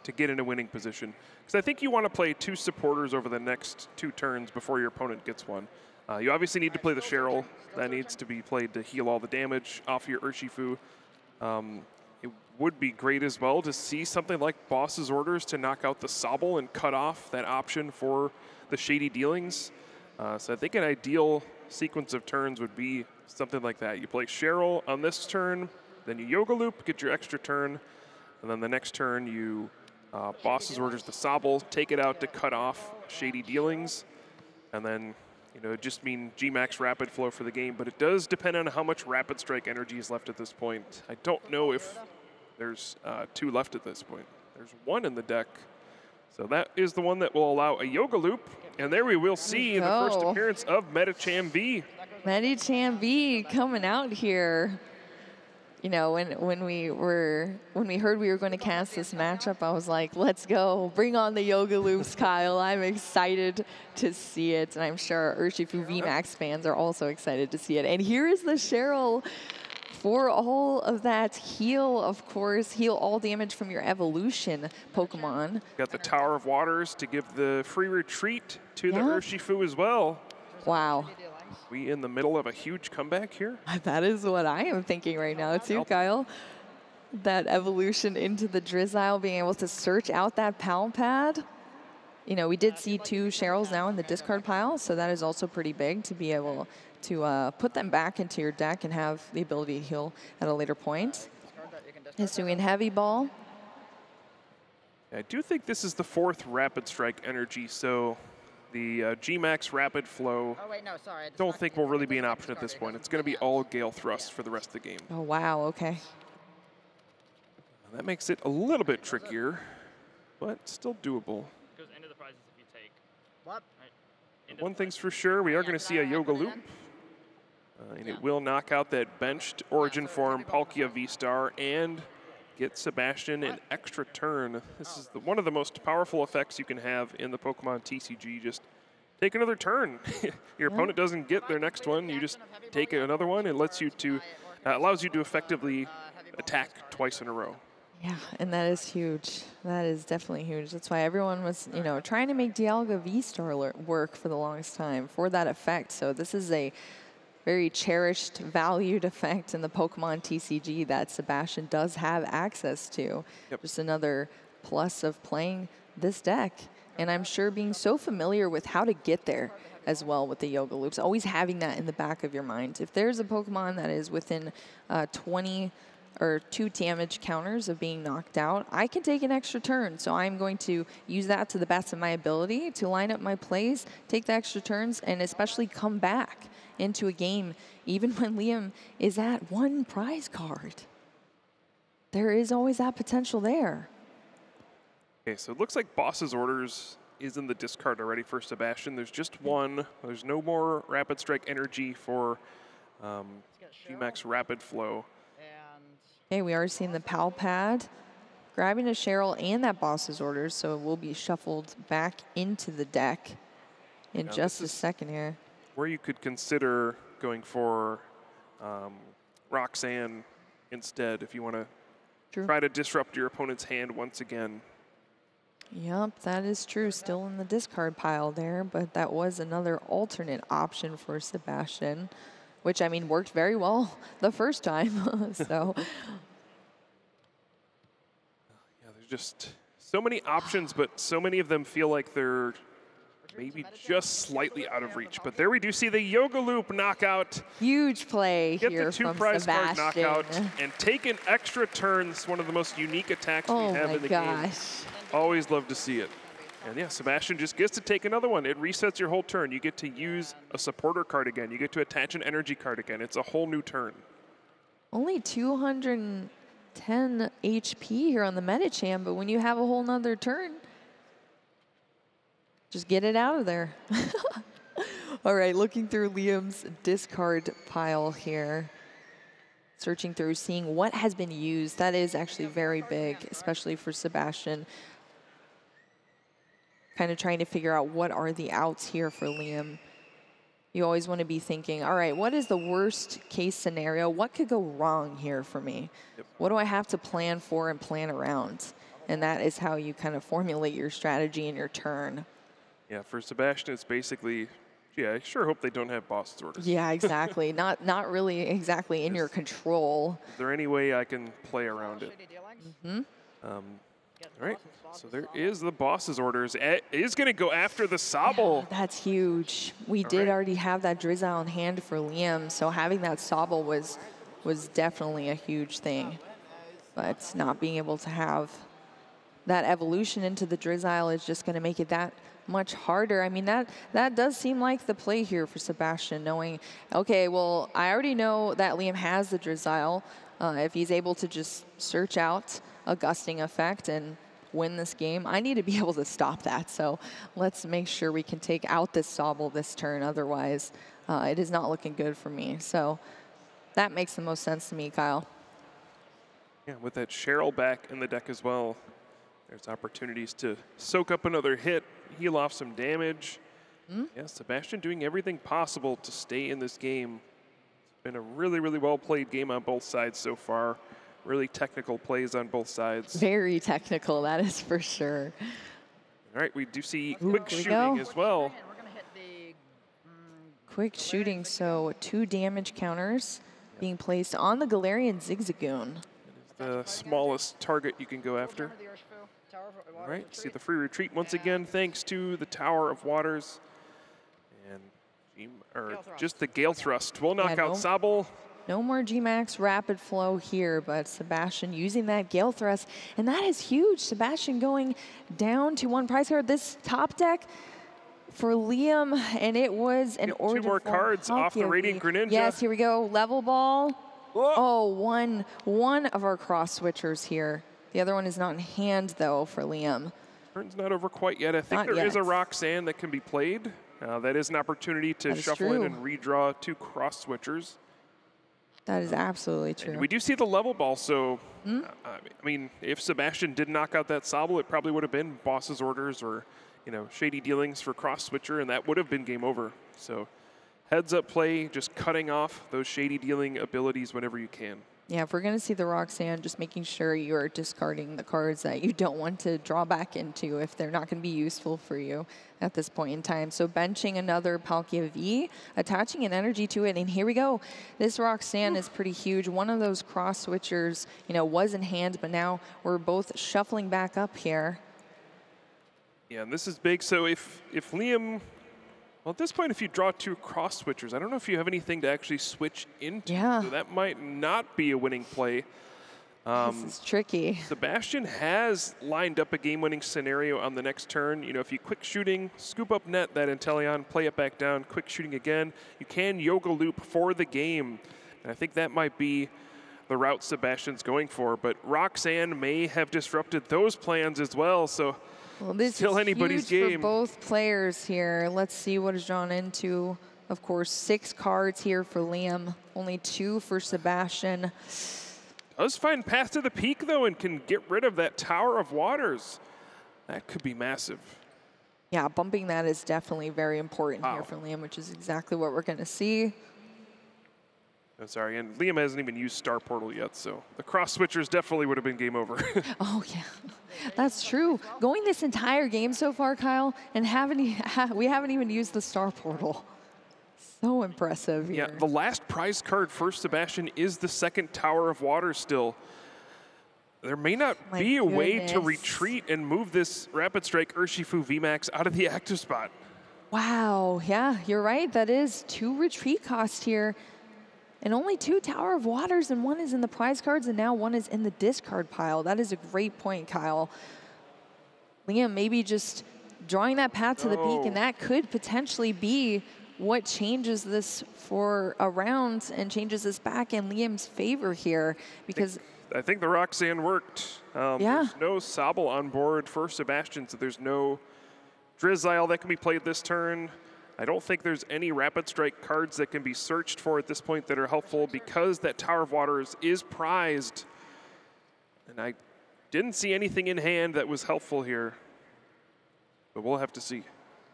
to get in a winning position. Because I think you want to play two supporters over the next two turns before your opponent gets one. Uh, you obviously need to play the Cheryl. That needs to be played to heal all the damage off your Urshifu. Um, it would be great as well to see something like Boss's Orders to knock out the Sobble and cut off that option for the Shady Dealings. Uh, so I think an ideal sequence of turns would be something like that. You play Cheryl on this turn, then you Yoga Loop, get your extra turn, and then the next turn you uh, Boss's Orders the Sobble, take it out to cut off Shady Dealings, and then you know, it just mean G max Rapid Flow for the game, but it does depend on how much Rapid Strike energy is left at this point. I don't know if there's uh, two left at this point. There's one in the deck. So that is the one that will allow a Yoga Loop, and there we will see the first appearance of Medicham V.
Medicham V coming out here. You know, when when we were when we heard we were going to cast this matchup, I was like, "Let's go! Bring on the Yoga Loops, Kyle!" I'm excited to see it, and I'm sure Urshifu V MAX fans are also excited to see it. And here is the Cheryl for all of that heal, of course, heal all damage from your evolution Pokemon.
Got the Tower of Waters to give the free retreat to
yeah.
the Urshifu as well.
Wow.
We in the middle of a huge comeback here?
That is what I am thinking right now too, Kyle. That evolution into the Drizzile, being able to search out that Pal Pad. You know, we did see two Cheryls now in the discard pile, so that is also pretty big to be able to uh, put them back into your deck and have the ability to heal at a later point. Hisuian Heavy Ball.
I do think this is the fourth Rapid Strike energy, so the uh, G max Rapid Flow,
Oh, wait, no, sorry. I
don't think will really be an option at this point. It's going to be all Gale Thrust for the rest of the game.
Oh, wow, okay.
That makes it a little bit trickier, but still doable.
Goes into the prizes if you take.
What?
Into
One
the
thing's for sure, we are going to see a Yoga Loop. Uh, and it will knock out that benched Origin Form Palkia V-Star and get Sebastian an extra turn. This is the, one of the most powerful effects you can have in the Pokemon T C G. Just take another turn. Your
Yeah.
opponent doesn't get their next one. You just take another one. It lets you to, uh, allows you to effectively attack twice in a row.
Yeah, and that is huge. That is definitely huge. That's why everyone was, you know, trying to make Dialga V-Star work for the longest time for that effect. So this is a very cherished, valued effect in the Pokemon T C G that Sebastian does have access to.
Yep.
Just another plus of playing this deck. And I'm sure being so familiar with how to get there as well with the Yoga Loops, always having that in the back of your mind. If there's a Pokemon that is within uh, twenty or two damage counters of being knocked out, I can take an extra turn. So I'm going to use that to the best of my ability to line up my plays, take the extra turns, and especially come back into a game, even when Liam is at one prize card. There is always that potential there.
Okay, so it looks like Boss's Orders is in the discard already for Sebastian. There's just one. There's no more Rapid Strike energy for um, G max Rapid Flow.
Okay, we are seeing the Pal Pad grabbing a Cheryl and that Boss's Orders, so it will be shuffled back into the deck in
Now
just a
this is
second here.
where you could consider going for um, Roxanne instead if you want to
True.
try to disrupt your opponent's hand once again.
Yep, that is true. Still in the discard pile there, but that was another alternate option for Sebastian, which, I mean, worked very well the first time. So,
Yeah, there's just so many options, but so many of them feel like they're maybe just slightly out of reach. But there we do see the Yoga Loop knockout.
huge play
Get
here
the two
from
prize card
Sebastian.
knockout and take an extra turn. It's one of the most unique attacks
Oh
we have
my
in the
gosh.
game. Always love to see it. And yeah, Sebastian just gets to take another one. It resets your whole turn. You get to use a supporter card again. You get to attach an energy card again. It's a whole new turn.
Only two hundred ten H P here on the Medicham, but when you have a whole nother turn, just get it out of there. All right, looking through Liam's discard pile here. Searching through, seeing what has been used. That is actually very big, especially for Sebastian. Kind of trying to figure out what are the outs here for Liam. You always want to be thinking, all right, what is the worst case scenario? What could go wrong here for me?
Yep.
What do I have to plan for and plan around? and that is how you kind of formulate your strategy and your turn.
Yeah, for Sebastian, it's basically, yeah, I sure hope they don't have boss's orders.
Yeah, exactly. not not really exactly in your control.
Is there any way I can play around it?
Mm-hmm.
Um, all right, so there is the boss's orders. It is going to go after the Sobble.
Yeah, that's huge. We
All
did
right.
already have that Drizzile in hand for Liam, so having that Sobble was was definitely a huge thing. But not being able to have that evolution into the Drizzile is just going to make it that much harder. I mean, that that does seem like the play here for Sebastian, knowing, okay, well, I already know that Liam has the Drizzile. Uh, if he's able to just search out a gusting effect and win this game, I need to be able to stop that. So let's make sure we can take out this Sobble this turn. Otherwise, uh, it is not looking good for me. So that makes the most sense to me, Kyle.
Yeah, with that Cheryl back in the deck as well, there's opportunities to soak up another hit, heal off some damage. Mm-hmm. Yeah, Sebastian doing everything possible to stay in this game. It's been a really, really well-played game on both sides so far. Really technical plays on both sides.
Very technical, that is for sure.
All right, we do see
Ooh,
quick
here we
shooting
go.
as well.
We're gonna hit the mm,
Quick shooting, so two damage counters being placed on the Galarian Zigzagoon.
The smallest target you can go after.
the Urshifu Tower of Water
All right, see
Retreat.
the free retreat once again, thanks to the Tower of Waters. And Gem- or
Gale Thrust.
just the Gale Thrust will knock
Yeah,
out
no-
Sobble.
No more G MAX Rapid Flow here, but Sebastian using that Gale Thrust, and that is huge. Sebastian going down to one prize card. This top deck for Liam, and it was an
Get two
order
more
form
cards off the
Palkia
Radiant
V.
Greninja.
Yes, here we go. Level ball.
Whoa.
Oh, one, one of our cross switchers here. The other one is not in hand, though, for Liam.
Turn's not over quite yet. I think
Not
there is
yet.
a Roxanne that can be played. Uh, that is an opportunity to
That is
shuffle in
true.
and redraw two cross switchers.
That is absolutely true.
And we do see the level ball, so
Hmm?
uh, I mean, if Sebastian did knock out that Sobble, it probably would have been boss's orders or, you know, shady dealings for cross switcher, and that would have been game over. So heads up play, just cutting off those shady dealing abilities whenever you can.
Yeah, if we're going to see the Roxanne, just making sure you are discarding the cards that you don't want to draw back into if they're not going to be useful for you at this point in time. So benching another Palkia V, attaching an energy to it, and here we go. This Roxanne is pretty huge. One of those cross switchers, you know, was in hand, but now we're both shuffling back up here.
Yeah, and this is big. So if if Liam, well, at this point, if you draw two cross switchers, I don't know if you have anything to actually switch into.
Yeah.
So that might not be a winning play. Um,
This is tricky.
Sebastian has lined up a game-winning scenario on the next turn. You know, if you quick shooting, scoop up net that Inteleon, play it back down, quick shooting again, you can yoga loop for the game. And I think that might be the route Sebastian's going for. But Roxanne may have disrupted those plans as well. So
Well, this
still
is
anybody's
huge
game.
for both players here. Let's see what is drawn into. Of course, six cards here for Liam, only two for Sebastian.
does find path to the peak, though, and can get rid of that Tower of Waters. That could be massive.
Yeah, bumping that is definitely very important
Wow.
here for Liam, which is exactly what we're going to see.
I'm sorry, and Liam hasn't even used Star Portal yet, so the cross switchers definitely would have been game over.
Oh, yeah, that's true. Going this entire game so far, Kyle, and haven't e- ha- we haven't even used the Star Portal. So impressive here.
Yeah, the last prize card for Sebastian is the second Tower of Water still. There may not
My
be a way to
goodness.
retreat and move this Rapid Strike Urshifu V MAX out of the active spot.
Wow, yeah, you're right. That is two retreat costs here. And only two Tower of Waters, and one is in the prize cards, and now one is in the discard pile. That is a great point, Kyle. Liam, maybe just drawing that path to the peak, and
No.
that could potentially be what changes this for a round and changes this back in Liam's favor here. Because,
I think the Roxanne worked. Um,
Yeah.
There's no Sobble on board for Sebastian, so there's no Drizzile that can be played this turn. I don't think there's any Rapid Strike cards that can be searched for at this point that are helpful because that Tower of Waters is prized. And I didn't see anything in hand that was helpful here. But we'll have to see.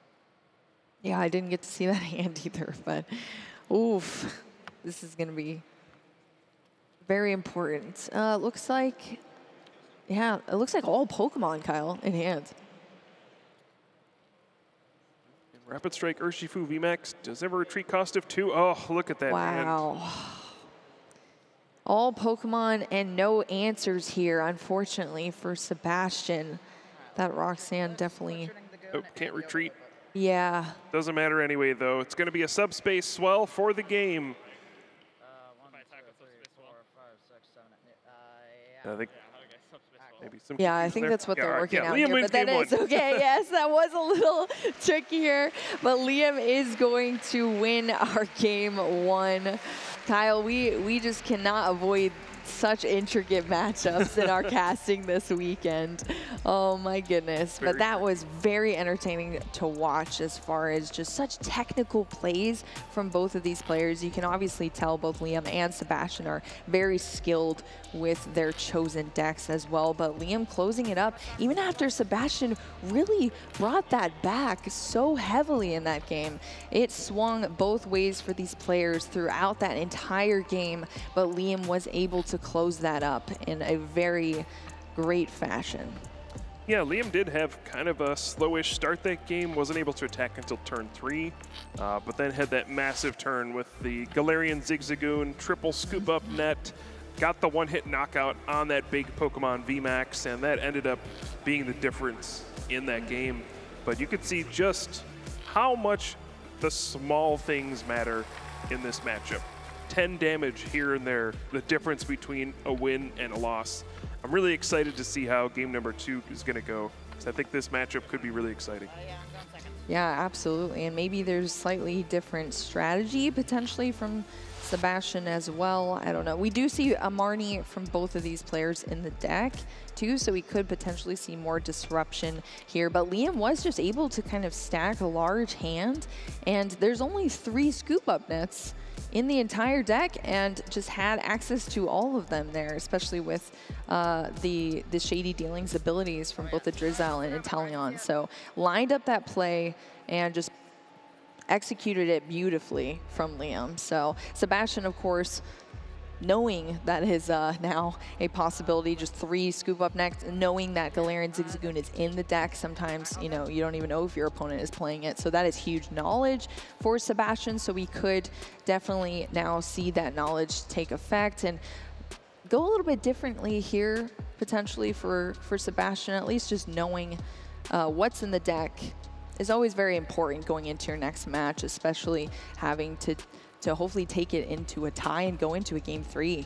yeah, I didn't get to see that hand either, but oof, this is going to be very important. Uh, looks like Yeah, it looks like all Pokemon, Kyle, in hand.
Rapid Strike Urshifu V MAX does have a retreat cost of two. Oh, look at that.
Wow.
Hand.
All Pokemon and no answers here, unfortunately, for Sebastian. That Roxanne definitely.
Oh, can't retreat.
Yeah.
Doesn't matter anyway, though. It's going to be a subspace swell for the game. I think maybe some
Yeah, I
confused
think
there.
that's what
Yeah,
they're
all right,
working
yeah,
out
Liam
here,
wins
but that
game
is
one.
okay. Yes, that was a little tricky here, but Liam is going to win our game one. Kyle, we we just cannot avoid such intricate matchups in our casting this weekend. Oh my goodness.
Very
but that was very entertaining to watch as far as just such technical plays from both of these players. You can obviously tell both Liam and Sebastian are very skilled with their chosen decks as well. But Liam closing it up, even after Sebastian really brought that back so heavily in that game. It swung both ways for these players throughout that entire game, but Liam was able to close that up in a very great fashion.
Yeah, Liam did have kind of a slowish start that game, wasn't able to attack until turn three, uh, but then had that massive turn with the Galarian Zigzagoon, triple scoop up net, got the one hit knockout on that big Pokemon V MAX, and that ended up being the difference in that game. But you could see just how much the small things matter in this matchup. ten damage here and there, the difference between a win and a loss. I'm really excited to see how game number two is going to go, because I think this matchup could be really exciting.
Yeah, absolutely. And maybe there's slightly different strategy potentially from Sebastian as well. I don't know. We do see a Marnie from both of these players in the deck too, so we could potentially see more disruption here. But Liam was just able to kind of stack a large hand, and there's only three scoop up nets in the entire deck and just had access to all of them there, especially with uh, the the Shady Dealings abilities from both the Drizzile and Inteleon. So lined up that play and just executed it beautifully from Liam. So Sebastian, of course, knowing that is uh, now a possibility, just three scoop up next, knowing that Galarian Zigzagoon is in the deck. Sometimes, you know, you don't even know if your opponent is playing it. So that is huge knowledge for Sebastian. So we could definitely now see that knowledge take effect and go a little bit differently here, potentially for, for Sebastian, at least just knowing uh, what's in the deck is always very important going into your next match, especially having to to hopefully take it into a tie and go into a game three.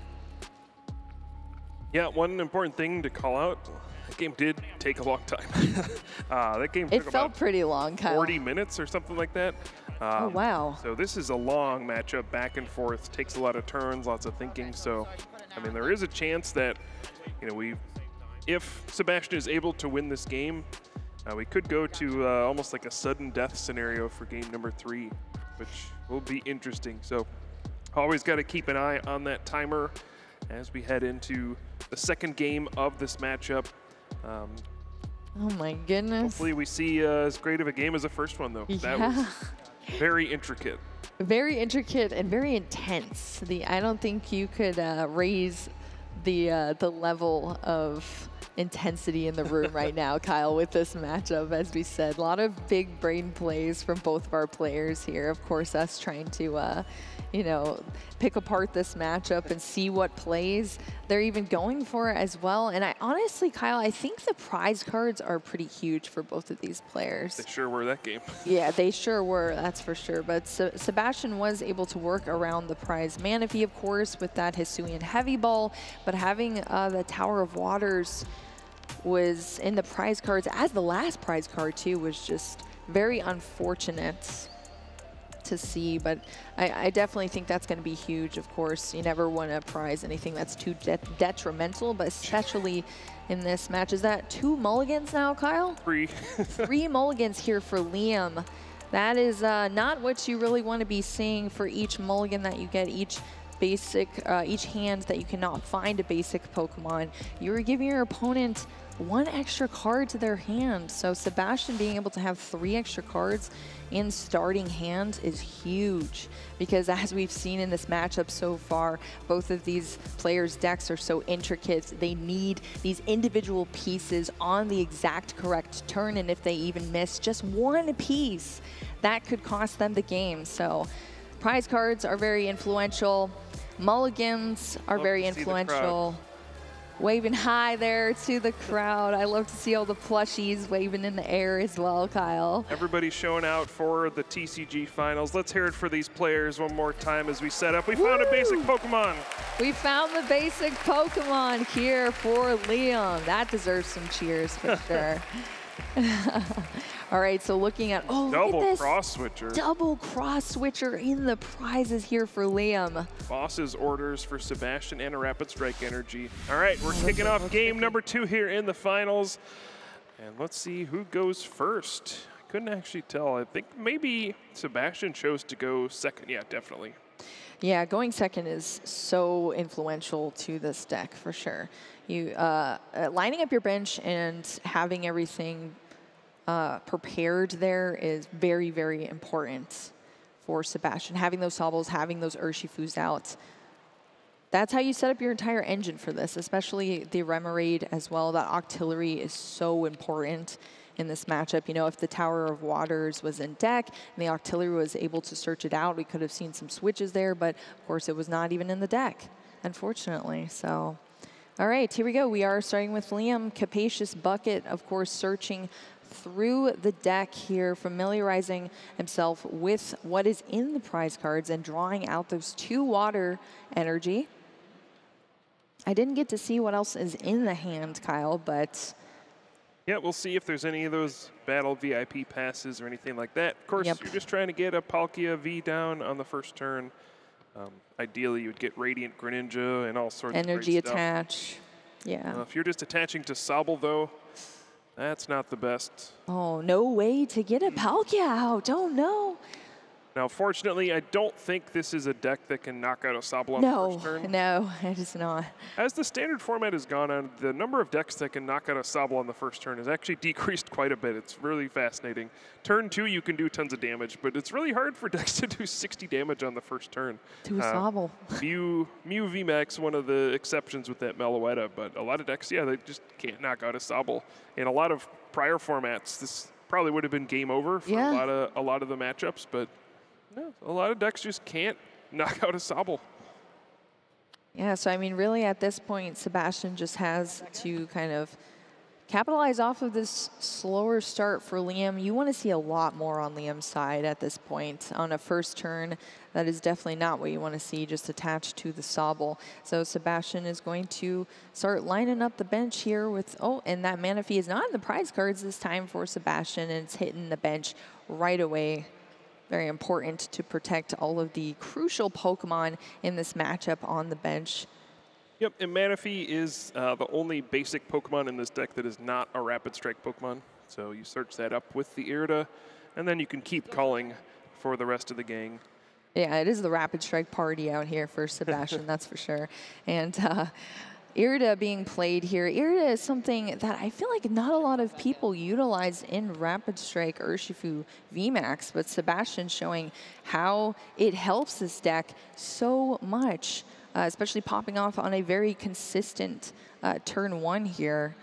Yeah, one important thing to call out, that game did take a long time. uh, that game
it
took
felt
about
pretty long, Kyle.
forty minutes or something like that. Um,
oh, wow.
So this is a long matchup, back and forth, takes a lot of turns, lots of thinking. So, I mean, there is a chance that, you know, we, if Sebastian is able to win this game, uh, we could go to uh, almost like a sudden death scenario for game number three, which will be interesting. So always got to keep an eye on that timer as we head into the second game of this matchup. Um,
oh my goodness.
Hopefully we see uh, as great of a game as the first one, though.
Yeah.
That was very intricate.
Very intricate and very intense. The I don't think you could uh, raise the uh, the level of intensity in the room right now, Kyle, with this matchup. As we said, a lot of big brain plays from both of our players here. Of course, us trying to, uh, you know, pick apart this matchup and see what plays they're even going for as well. And I honestly, Kyle, I think the prize cards are pretty huge for both of these players.
They sure were that game.
Yeah, they sure were, that's for sure. But Se Sebastian was able to work around the prize Manaphy, of course, with that Hisuian Heavy Ball, but having uh, the Tower of Waters was in the prize cards, as the last prize card too, was just very unfortunate to see. But I, I definitely think that's going to be huge. Of course, you never want to prize anything that's too de detrimental, but especially in this match. Is that two mulligans now, Kyle?
Three.
Three mulligans here for Liam. That is uh, not what you really want to be seeing for each mulligan that you get, each basic, uh, each hand that you cannot find a basic Pokemon, you're giving your opponent one extra card to their hand. So Sebastian being able to have three extra cards in starting hand is huge, because as we've seen in this matchup so far, both of these players' decks are so intricate. They need these individual pieces on the exact correct turn, and if they even miss just one piece, that could cost them the game. So prize cards are very influential. Mulligans are
Love
very
to see the crowd.
influential. Waving high there to the crowd. I love to see all the plushies waving in the air as well, Kyle.
Everybody's showing out for the T C G finals. Let's hear it for these players one more time as we set up. We found
Woo!
a basic Pokemon.
We found the basic Pokemon here for Liam. That deserves some cheers for sure. All right, so looking at, oh, look
Double
at this.
cross switcher.
Double cross switcher in the prizes here for Liam.
Boss's orders for Sebastian and a Rapid Strike Energy. All right, we're
Oh,
kicking
looks-
off
looks
game
tricky.
number two here in the finals. And let's see who goes first. I couldn't actually tell. I think maybe Sebastian chose to go second. Yeah, definitely.
Yeah, going second is so influential to this deck for sure. You uh, uh, lining up your bench and having everything uh, prepared there is very, very important for Sebastian. Having those Sobbles, having those Urshifus out. That's how you set up your entire engine for this, especially the Remoraid as well. That Octillery is so important in this matchup. You know, if the Tower of Waters was in deck and the Octillery was able to search it out, we could have seen some switches there, but of course it was not even in the deck, unfortunately. So, all right, here we go. We are starting with Liam. Capacious Bucket, of course, searching through the deck here, familiarizing himself with what is in the prize cards and drawing out those two water energy. I didn't get to see what else is in the hand, Kyle, but
Yeah, we'll see if there's any of those battle V I P passes or anything like that. Of course,
Yep.
you're just trying to get a Palkia V down on the first turn. Um, ideally, you would get Radiant Greninja and all sorts
energy
of great stuff.
attach. Yeah.
Uh, if you're just attaching to Sobble, though, that's not the best.
Oh, no way to get a Palkia out. Oh, no.
Now, fortunately, I don't think this is a deck that can knock out a Sobble on the
No,
first turn.
no, it is not.
As the standard format has gone on, the number of decks that can knock out a Sobble on the first turn has actually decreased quite a bit. It's really fascinating. Turn two, you can do tons of damage, but it's really hard for decks to do sixty damage on the first turn.
To a
Uh,
Sobble.
Mew, Mew V MAX, one of the exceptions with that Meloetta, but a lot of decks, yeah, they just can't knock out a Sobble. In a lot of prior formats, this probably would have been game over for
Yeah.
a lot of a lot of the matchups, but no, a lot of decks just can't knock out a Sobble.
Yeah, so I mean, really at this point, Sebastian just has to kind of capitalize off of this slower start for Liam. You want to see a lot more on Liam's side at this point. On a first turn, that is definitely not what you want to see, just attached to the Sobble. So Sebastian is going to start lining up the bench here with, oh, and that Manaphy is not in the prize cards this time for Sebastian, and it's hitting the bench right away. Very important to protect all of the crucial Pokemon in this matchup on the bench.
Yep, and Manaphy is uh, the only basic Pokemon in this deck that is not a Rapid Strike Pokemon. So you search that up with the Irida, and then you can keep calling for the rest of the gang.
Yeah, it is the Rapid Strike party out here for Sebastian, that's for sure. And uh, Irida being played here. Irida is something that I feel like not a lot of people utilize in Rapid Strike Urshifu V MAX, but Sebastian showing how it helps this deck so much, uh, especially popping off on a very consistent uh, turn one here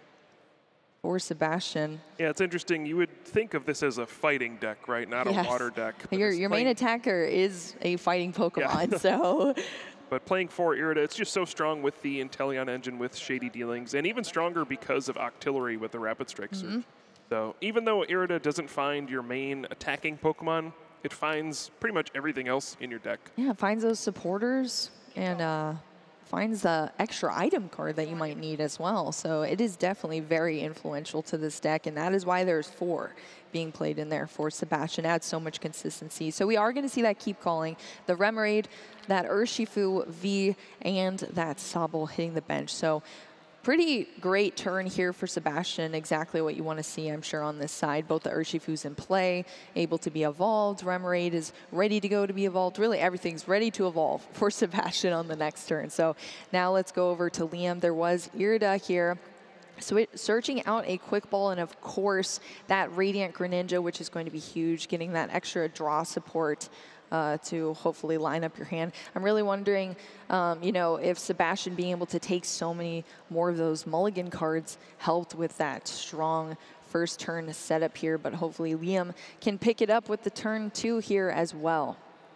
for Sebastian.
Yeah, it's interesting. You would think of this as a fighting deck, right? Not
Yes.
a water deck. but
Your,
it's
your main
playing-
attacker is a fighting Pokemon,
Yeah.
so...
But playing for Irida, it's just so strong with the Inteleon engine with Shady Dealings, and even stronger because of Octillery with the Rapid Strike Surge.
Mm-hmm.
So even though Irida doesn't find your main attacking Pokemon, it finds pretty much everything else in your deck.
Yeah, finds those supporters and uh, finds the extra item card that you might need as well. So it is definitely very influential to this deck, and that is why there's four being played in there for Sebastian. Adds so much consistency. So we are going to see that keep calling. The Remoraid, that Urshifu V, and that Sobble hitting the bench. So pretty great turn here for Sebastian, exactly what you want to see, I'm sure, on this side. Both the Urshifu's in play, able to be evolved. Remoraid is ready to go to be evolved. Really, everything's ready to evolve for Sebastian on the next turn. So now let's go over to Liam. There was Irida here. So it, searching out a quick ball, and of course that Radiant Greninja, which is going to be huge, getting that extra draw support uh, to hopefully line up your hand. I'm really wondering, um, you know, if Sebastian being able to take so many more of those mulligan cards helped with that strong first turn setup here, but hopefully Liam can pick it up with the turn two here as well.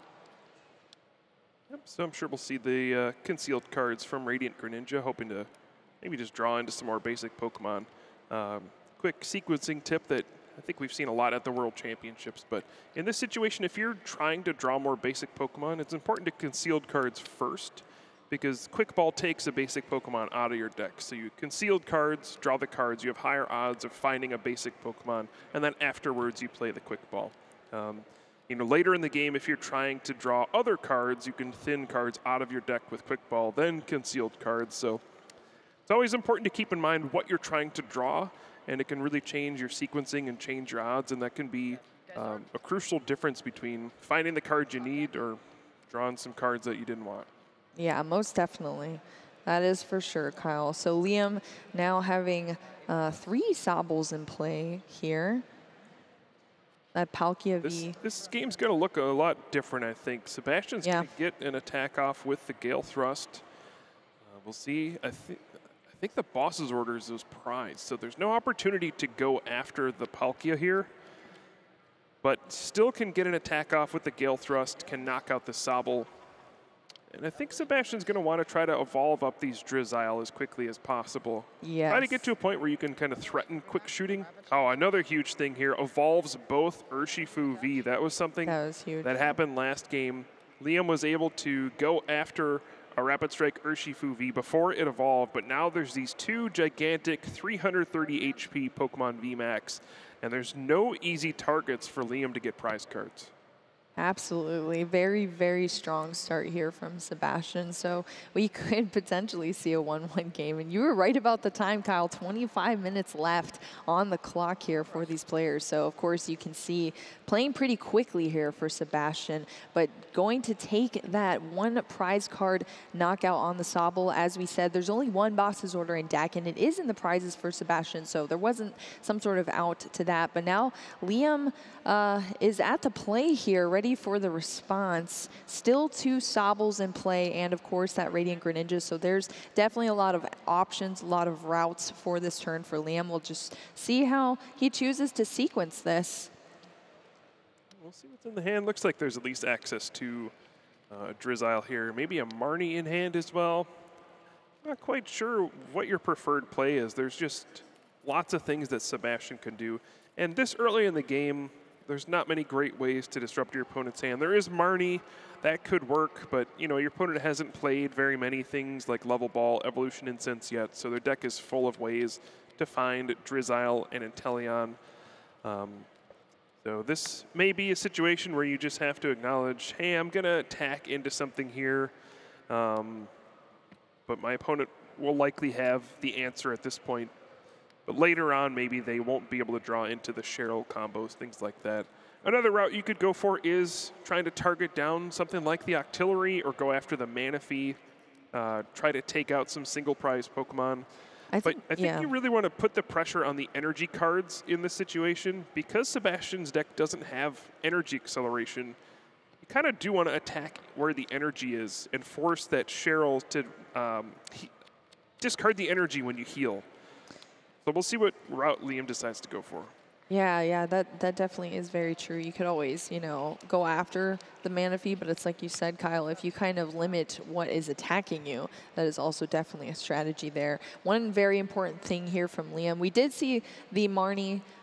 Yep, so I'm sure we'll see the uh, concealed cards from Radiant Greninja, hoping to maybe just draw into some more basic Pokemon. Um, quick sequencing tip that I think we've seen a lot at the World Championships, but in this situation, if you're trying to draw more basic Pokemon, it's important to concealed cards first, because Quick Ball takes a basic Pokemon out of your deck. So you concealed cards, draw the cards, you have higher odds of finding a basic Pokemon, and then afterwards you play the Quick Ball. Um, you know, later in the game, if you're trying to draw other cards, you can thin cards out of your deck with Quick Ball, then concealed cards. So it's always important to keep in mind what you're trying to draw, and it can really change your sequencing and change your odds, and that can be um, a crucial difference between finding the cards you need or drawing some cards that you didn't want.
Yeah, most definitely. That is for sure, Kyle. So Liam now having uh, three Sobbles in play here. That Palkia
This,
V.
this game's going to look a lot different, I think. Sebastian's
Yeah.
going to get an attack off with the Gale Thrust. Uh, we'll see. I think. I think the boss's orders is prized, so there's no opportunity to go after the Palkia here, but still can get an attack off with the Gale Thrust, can knock out the Sobble. And I think Sebastian's going to want to try to evolve up these Drizzile as quickly as possible.
Yes.
Try to get to a point where you can kind of threaten quick shooting. Oh, another huge thing here, evolves both Urshifu V. That was something
That was huge.
that happened last game. Liam was able to go after a Rapid Strike Urshifu V before it evolved, but now there's these two gigantic three hundred thirty H P Pokemon V MAX, and there's no easy targets for Liam to get prize cards.
Absolutely. Very, very strong start here from Sebastian. So we could potentially see a one one game. And you were right about the time, Kyle. twenty-five minutes left on the clock here for these players. So, of course, you can see playing pretty quickly here for Sebastian, but going to take that one prize card knockout on the Sobble. As we said, there's only one boss's order in deck, and it is in the prizes for Sebastian. So there wasn't some sort of out to that. But now Liam uh, is at the play here, ready for the response. Still two Sobbles in play, and of course that Radiant Greninja. So there's definitely a lot of options, a lot of routes for this turn for Liam. We'll just see how he chooses to sequence this.
We'll see what's in the hand. Looks like there's at least access to uh, Drizzile here. Maybe a Marnie in hand as well. Not quite sure what your preferred play is. There's just lots of things that Sebastian can do. And this early in the game, there's not many great ways to disrupt your opponent's hand. There is Marnie, that could work, but you know your opponent hasn't played very many things like Level Ball, Evolution Incense yet, so their deck is full of ways to find Drizzile and Inteleon. Um, so this may be a situation where you just have to acknowledge, hey, I'm gonna attack into something here, um, but my opponent will likely have the answer at this point. But later on, maybe they won't be able to draw into the Cheryl combos, things like that. Another route you could go for is trying to target down something like the Octillery or go after the Manaphy, uh, try to take out some single prize Pokemon.
I
but
think,
I think
yeah.
you really want to put the pressure on the energy cards in this situation. Because Sebastian's deck doesn't have energy acceleration, you kind of do want to attack where the energy is and force that Cheryl to um, he discard the energy when you heal. So we'll see what route Liam decides to go for.
Yeah, yeah, that, that definitely is very true. You could always, you know, go after the Manaphy, but it's like you said, Kyle, if you kind of limit what is attacking you, that is also definitely a strategy there. One very important thing here from Liam, we did see the Marnie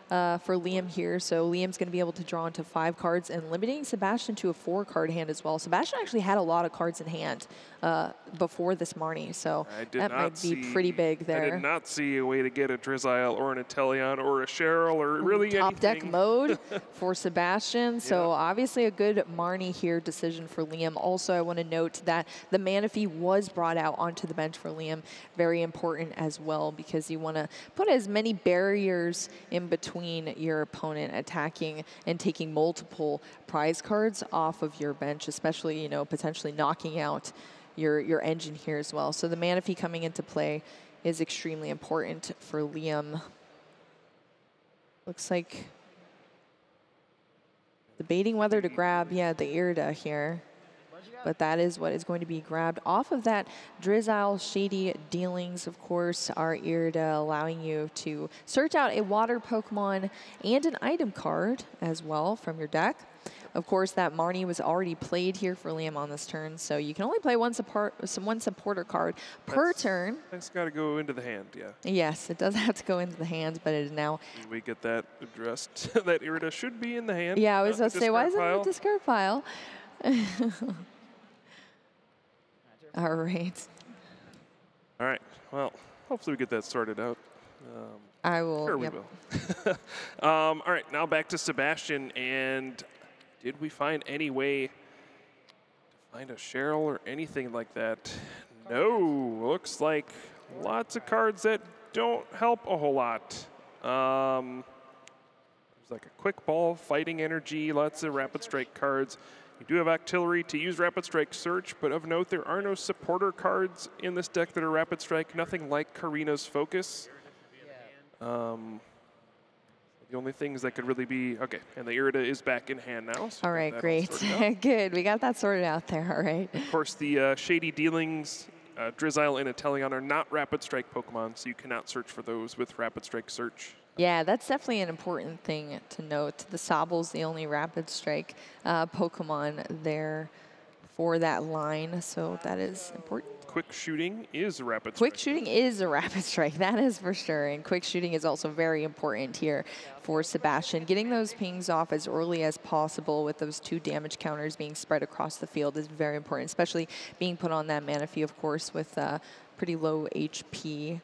uh, for Liam here. So Liam's going to be able to draw into five cards and limiting Sebastian to a four card hand as well. Sebastian actually had a lot of cards in hand uh, before this Marnie, so that might be
see,
pretty big there.
I did not see a way to get a Drizzile or an Inteleon or a Cheryl or really
Top
anything.
deck mode for Sebastian. So yeah. Obviously a good Marnie here decision for Liam. Also, I want to note that the Manaphy was brought out onto the bench for Liam. Very important as well, because you want to put as many barriers in between your opponent attacking and taking multiple prize cards off of your bench, especially, you know, potentially knocking out your, your engine here as well. So the Manaphy coming into play is extremely important for Liam. Looks like debating whether to grab, yeah, the Irida here. But that is what is going to be grabbed off of that Drizzile Shady Dealings. Of course, our Irida allowing you to search out a water Pokemon and an item card as well from your deck. Of course, that Marnie was already played here for Liam on this turn, so you can only play one support, one supporter card per
That's,
turn.
That's got to go into the hand, yeah.
Yes, it does have to go into the hands, but it is now.
We get that addressed. That Irida should be in the hand.
Yeah, I was about to say, why is it in the discard pile? All right.
All right. Well, hopefully we get that sorted out. Um,
I will.
Sure,
yep.
we will. um, all right, now back to Sebastian. And did we find any way to find a Cheryl or anything like that? No. Looks like lots of cards that don't help a whole lot. Um, there's like a quick ball, fighting energy, lots of rapid strike cards. You do have Octillery to use Rapid Strike Search, but of note, there are no supporter cards in this deck that are Rapid Strike, nothing like Karina's Focus. Um, the only things that could really be, okay, and the Irida is back in hand now. So
all right, great. Good, we got that sorted out there, all right.
Of course, the uh, Shady Dealings, uh, Drizzile and Inteleon are not Rapid Strike Pokemon, so you cannot search for those with Rapid Strike Search.
Yeah, that's definitely an important thing to note. The Sobble's the only Rapid Strike uh, Pokemon there for that line, so that is important.
Quick Shooting is a Rapid Strike.
Quick Shooting is a Rapid Strike, that is for sure, and Quick Shooting is also very important here for Sebastian. Getting those pings off as early as possible with those two damage counters being spread across the field is very important, especially being put on that Manaphy, of course, with uh, pretty low H P.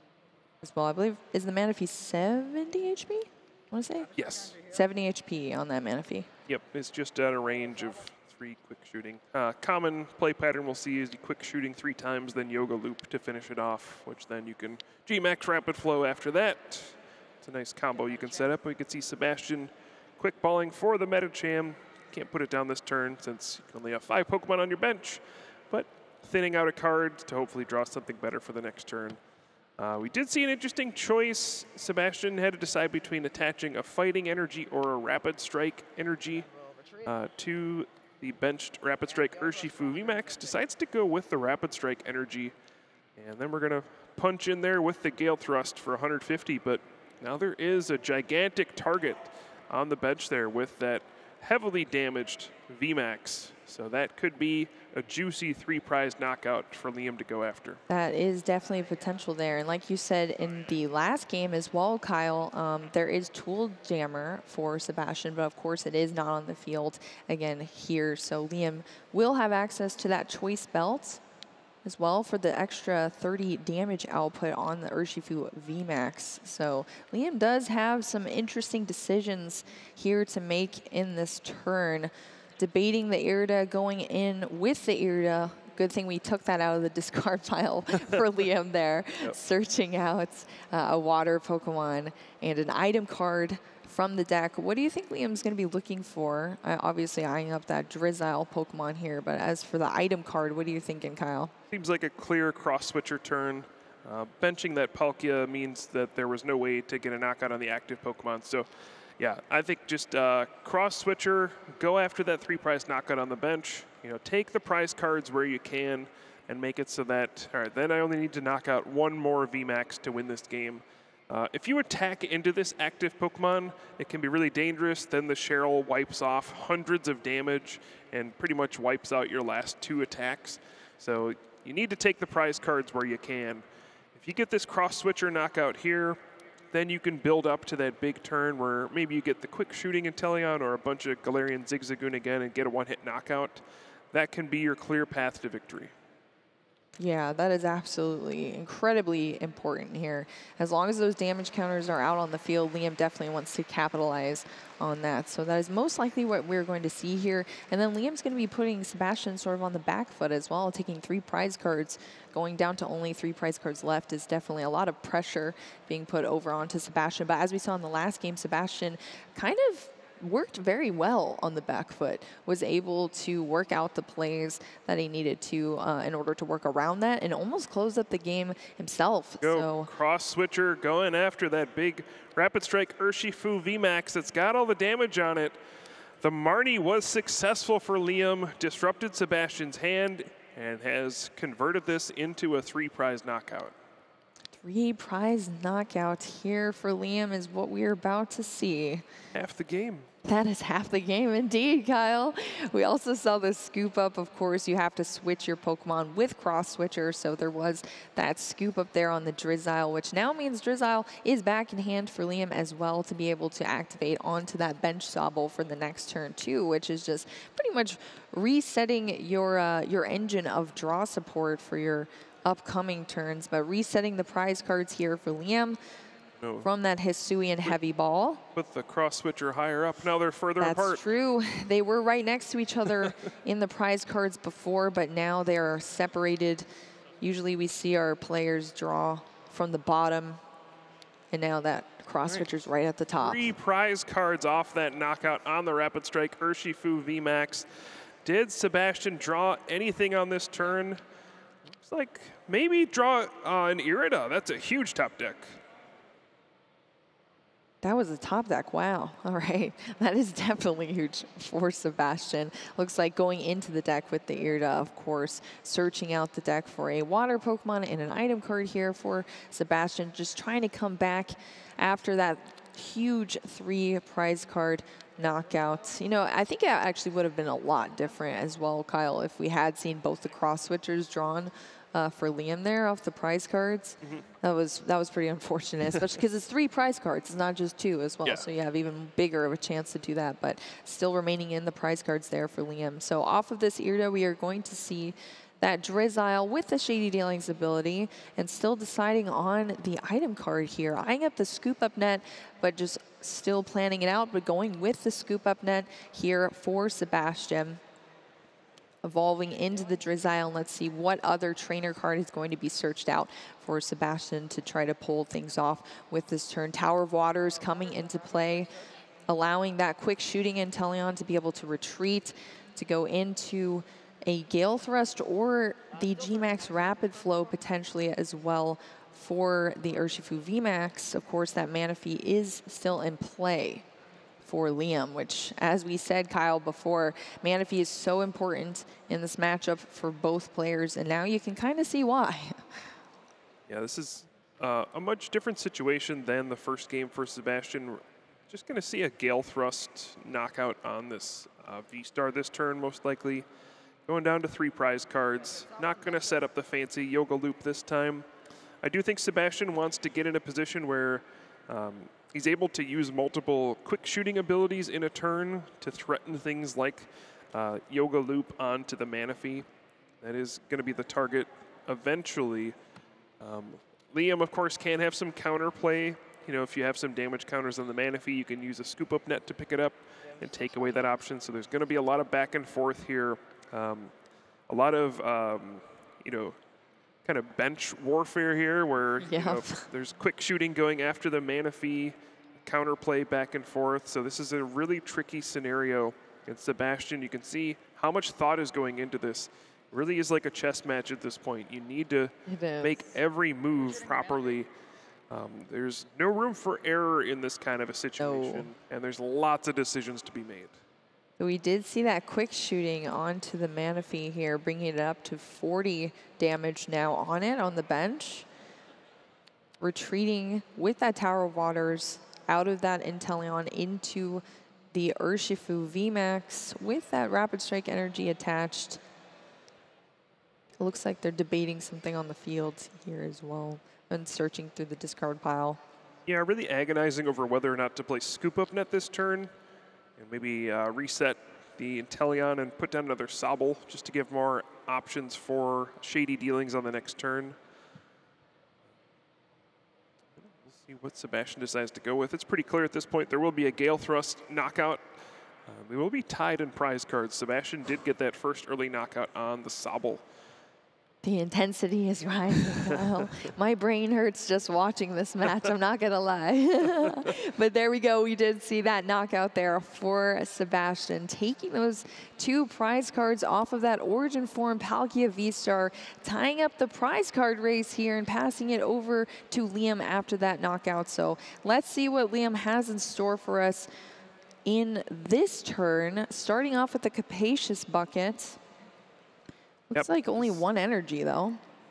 As well, I believe, is the Manaphy seventy H P? I want to say?
Yes.
seventy H P on that Manaphy.
Yep, it's just at a range of three quick shooting. Uh, common play pattern we'll see is you quick shooting three times, then Yoga Loop to finish it off, which then you can G max Rapid Flow after that. It's a nice combo you can set up. We can see Sebastian quick balling for the Medicham. Can't put it down this turn since you can only have five Pokemon on your bench, but thinning out a card to hopefully draw something better for the next turn. Uh, we did see an interesting choice. Sebastian had to decide between attaching a fighting energy or a rapid strike energy uh, to the benched rapid strike Urshifu V MAX. Decides to go with the rapid strike energy. And then we're going to punch in there with the Gale Thrust for one hundred fifty. But now there is a gigantic target on the bench there with that heavily damaged V MAX. So that could be a juicy three prize knockout for Liam to go after.
That is definitely potential there. And like you said in the last game as well, Kyle, um, there is Tool Jammer for Sebastian, but of course it is not on the field again here. So Liam will have access to that choice belt as well for the extra thirty damage output on the Urshifu V MAX. So Liam does have some interesting decisions here to make in this turn. Debating the Irida, going in with the Irida. Good thing we took that out of the discard pile for Liam there. Yep. Searching out uh, a water Pokemon and an item card from the deck. What do you think Liam's going to be looking for? Uh, obviously eyeing up that Drizzile Pokemon here, but as for the item card, what are you thinking, Kyle?
Seems like a clear cross-switcher turn. Uh, benching that Palkia means that there was no way to get a knockout on the active Pokemon. So yeah, I think just uh, cross-switcher, go after that three-prize knockout on the bench. You know, take the prize cards where you can and make it so that, all right, then I only need to knock out one more V MAX to win this game. Uh, if you attack into this active Pokemon, it can be really dangerous. Then the Cheryl wipes off hundreds of damage and pretty much wipes out your last two attacks. So you need to take the prize cards where you can. If you get this cross-switcher knockout here, then you can build up to that big turn where maybe you get the quick shooting Inteleon or a bunch of Galarian Zigzagoon again and get a one-hit knockout. That can be your clear path to victory.
Yeah, that is absolutely incredibly important here. As long as those damage counters are out on the field, Liam definitely wants to capitalize on that. So that is most likely what we're going to see here. And then Liam's going to be putting Sebastian sort of on the back foot as well, taking three prize cards. Going down to only three prize cards left is definitely a lot of pressure being put over onto Sebastian. But as we saw in the last game, Sebastian kind of worked very well on the back foot, was able to work out the plays that he needed to uh, in order to work around that and almost close up the game himself.
Go
so
cross switcher going after that big Rapid Strike Urshifu V MAX that's got all the damage on it. The Marnie was successful for Liam, disrupted Sebastian's hand, and has converted this into a three prize knockout.
Three prize knockout here for Liam is what we're about to see.
Half the game.
That is half the game indeed, Kyle. We also saw the scoop up. Of course, you have to switch your Pokemon with cross switcher. So there was that scoop up there on the Drizzile, which now means Drizzile is back in hand for Liam as well to be able to activate onto that bench Sobble for the next turn too, which is just pretty much resetting your, uh, your engine of draw support for your upcoming turns, but resetting the prize cards here for Liam
No.
from that Hisuian heavy ball.
Put the cross switcher higher up. Now they're further
That's
apart.
true. They were right next to each other in the prize cards before, but now they are separated. Usually we see our players draw from the bottom, and now that cross switcher's right at the top.
Three prize cards off that knockout on the Rapid Strike Urshifu V MAX. Did Sebastian draw anything on this turn? Looks like maybe draw uh, an Irida. That's a huge top deck.
That was the top deck. Wow. All right. That is definitely huge for Sebastian. Looks like going into the deck with the Irida, of course, searching out the deck for a water Pokemon and an item card here for Sebastian. Just trying to come back after that huge three prize card knockout. You know, I think it actually would have been a lot different as well, Kyle, if we had seen both the cross switchers drawn Uh, for Liam there off the prize cards. Mm-hmm. That was that was pretty unfortunate, especially because it's three prize cards. It's not just two as well,
yeah.
So you have even bigger of a chance to do that, but still remaining in the prize cards there for Liam. So off of this Irida, we are going to see that Drizzile with the Shady Dealings ability and still deciding on the item card here. Eyeing up the Scoop Up Net, but just still planning it out, but going with the Scoop Up Net here for Sebastian. Evolving into the Drizzile, and let's see what other trainer card is going to be searched out for Sebastian to try to pull things off with this turn. Tower of Waters coming into play, allowing that quick shooting Inteleon to be able to retreat, to go into a Gale Thrust or the G MAX Rapid Flow potentially as well for the Urshifu V MAX. Of course, that Manaphy is still in play for Liam, which, as we said, Kyle, before, Manaphy is so important in this matchup for both players, and now you can kind of see why.
Yeah, this is uh, a much different situation than the first game for Sebastian. Just going to see a Gale Thrust knockout on this uh, V-Star this turn, most likely. Going down to three prize cards. Not going to set up the fancy Yoga Loop this time. I do think Sebastian wants to get in a position where um, he's able to use multiple quick shooting abilities in a turn to threaten things like uh, Yoga Loop onto the Manaphy. That is going to be the target eventually. Um, Liam, of course, can have some counterplay. You know, if you have some damage counters on the Manaphy, you can use a Scoop Up Net to pick it up and take away that option. So there's going to be a lot of back and forth here. Um, a lot of, um, you know, kind of bench warfare here where
Yep.
you know, there's quick shooting going after the Manaphy, counterplay back and forth. So this is a really tricky scenario. And Sebastian, you can see how much thought is going into this. It really is like a chess match at this point. You need to make every move properly. Um, there's no room for error in this kind of a situation. No. And there's lots of decisions to be made.
So we did see that quick shooting onto the Manaphy here, bringing it up to forty damage now on it on the bench. Retreating with that Tower of Waters out of that Inteleon into the Urshifu V MAX with that Rapid Strike energy attached. It looks like they're debating something on the field here as well and searching through the discard pile.
Yeah, really agonizing over whether or not to play Scoop Up Net this turn, and maybe uh, reset the Inteleon and put down another Sobble just to give more options for shady dealings on the next turn. We'll see what Sebastian decides to go with. It's pretty clear at this point there will be a Gale Thrust knockout. Uh, we will be tied in prize cards. Sebastian did get that first early knockout on the Sobble.
The intensity is rising. Wow. My brain hurts just watching this match, I'm not gonna lie. But there we go, we did see that knockout there for Sebastian, taking those two prize cards off of that Origin form Palkia V-Star, tying up the prize card race here and passing it over to Liam after that knockout. So let's see what Liam has in store for us in this turn, starting off with the Capacious Bucket. Looks
Yep.
like only one energy, though.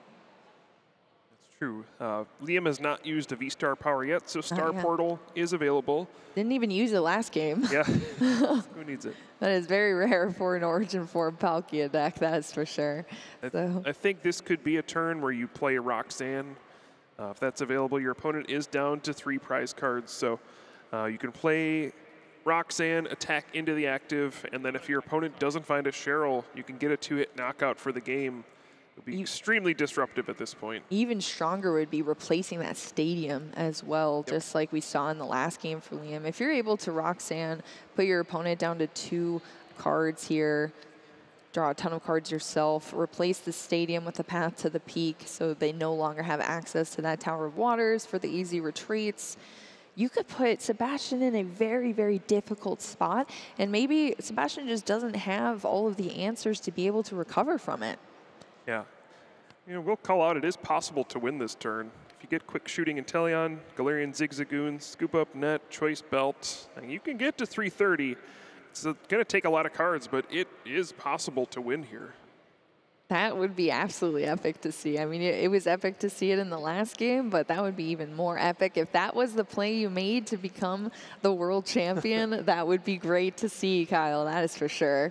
That's true. Uh, Liam has not used a V-Star power yet, so Star
yet.
Portal is available.
Didn't even use it last game.
Yeah, who needs it?
That is very rare for an Origin form Palkia deck, that is for sure.
I,
So.
I think this could be a turn where you play Roxanne. Uh, if that's available, your opponent is down to three prize cards, so uh, you can play Roxanne, attack into the active, and then if your opponent doesn't find a Cheryl, you can get a two-hit knockout for the game. It'll be
You-
extremely disruptive at this point.
Even stronger would be replacing that stadium as well,
Yep.
just like we saw in the last game for Liam. If you're able to Roxanne, put your opponent down to two cards here, draw a ton of cards yourself, replace the stadium with the path to the peak so they no longer have access to that Tower of Waters for the easy retreats. You could put Sebastian in a very, very difficult spot, and maybe Sebastian just doesn't have all of the answers to be able to recover from it.
Yeah. You know, we'll call out it is possible to win this turn. If you get quick shooting Inteleon, Galarian Zigzagoon, Scoop Up Net, Choice Belt, and you can get to three thirty. It's going to take a lot of cards, but it is possible to win here.
That would be absolutely epic to see. I mean, it, it was epic to see it in the last game, but that would be even more epic. If that was the play you made to become the world champion, that would be great to see, Kyle. That is for sure.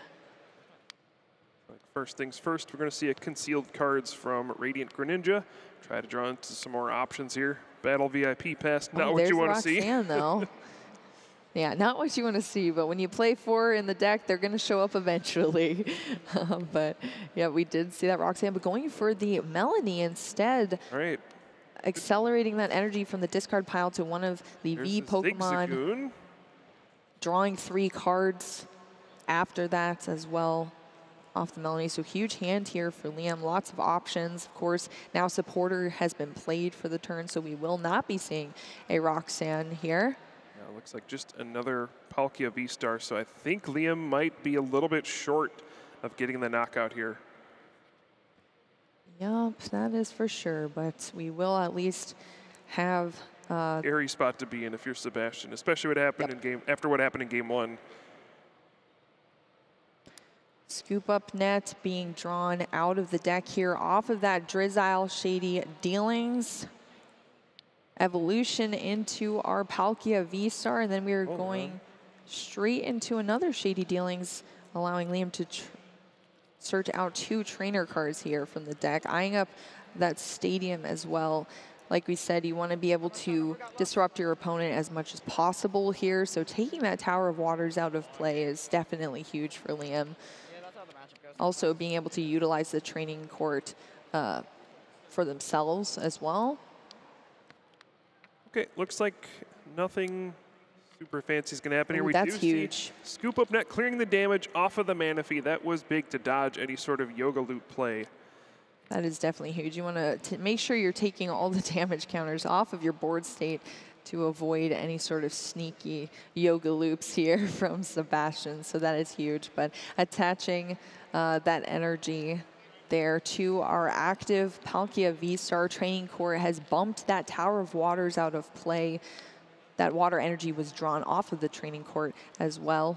First things first, we're going to see a concealed cards from Radiant Greninja. Try to draw into some more options here. Battle V I P pass, not
Oh,
what you want to
there's
see.
Roxanne, though. Yeah, not what you want to see, but when you play four in the deck, they're going to show up eventually. um, but yeah, we did see that Roxanne, but going for the Melanie instead,
All right.
accelerating that energy from the discard pile to one of the
There's
V
the
Pokemon,
Zigzagoon.
drawing three cards after that as well off the Melanie. So huge hand here for Liam, lots of options. Of course, now Supporter has been played for the turn, so we will not be seeing a Roxanne here.
Yeah, looks like just another Palkia V-Star, so I think Liam might be a little bit short of getting the knockout here.
Yup, that is for sure, but we will at least have uh,
Scary spot to be in if you're Sebastian, especially what happened
Yep.
in game after what happened in game one.
Scoop Up Net being drawn out of the deck here off of that Drizzile Shady Dealings. Evolution into our Palkia V-Star, and then we are
Oh,
going
wow.
straight into another Shady Dealings, allowing Liam to tr search out two trainer cards here from the deck, eyeing up that stadium as well. Like we said, you want to be able to disrupt your opponent as much as possible here, so taking that Tower of Waters out of play is definitely huge for Liam.
Yeah, that's how the matchup goes.
Also being able to utilize the training court uh, for themselves as well.
Okay, looks like nothing super fancy is going to happen here.
Ooh,
We
that's
do
huge.
see Scoop Up Net clearing the damage off of the Manaphy. That was big to dodge any sort of Yoga Loop play.
That is definitely huge. You want to make sure you're taking all the damage counters off of your board state to avoid any sort of sneaky yoga loops here from Sebastian. So that is huge. But attaching uh, that energy there to our active Palkia V-Star training core has bumped that Tower of Waters out of play. That water energy was drawn off of the training court as well.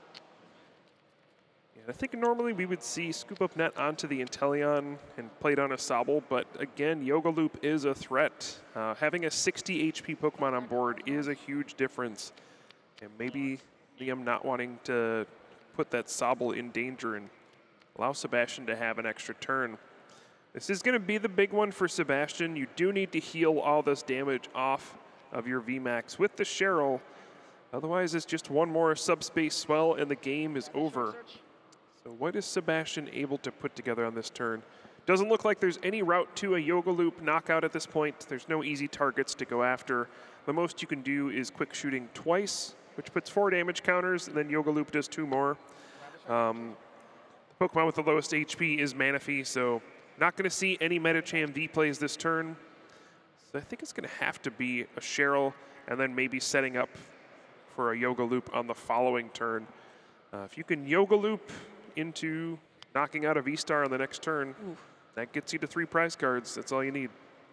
I think normally we would see Scoop Up Net onto the Inteleon and play it on a Sobble, but again, Yoga Loop is a threat. Uh, having a sixty H P Pokemon on board is a huge difference. And maybe Liam not wanting to put that Sobble in danger and allow Sebastian to have an extra turn. This is going to be the big one for Sebastian. You do need to heal all this damage off of your V MAX with the Cheryl. Otherwise, it's just one more subspace swell and the game is over. So what is Sebastian able to put together on this turn? Doesn't look like there's any route to a Yoga Loop knockout at this point. There's no easy targets to go after. The most you can do is quick shooting twice, which puts four damage counters, and then Yoga Loop does two more. Um, the Pokemon with the lowest H P is Manaphy, so not going to see any Medicham V plays this turn. So I think it's going to have to be a Cheryl, and then maybe setting up for a Yoga Loop on the following turn. Uh, if you can Yoga Loop into knocking out a V-Star on the next turn, Oof. that gets you to three prize cards. That's all you need.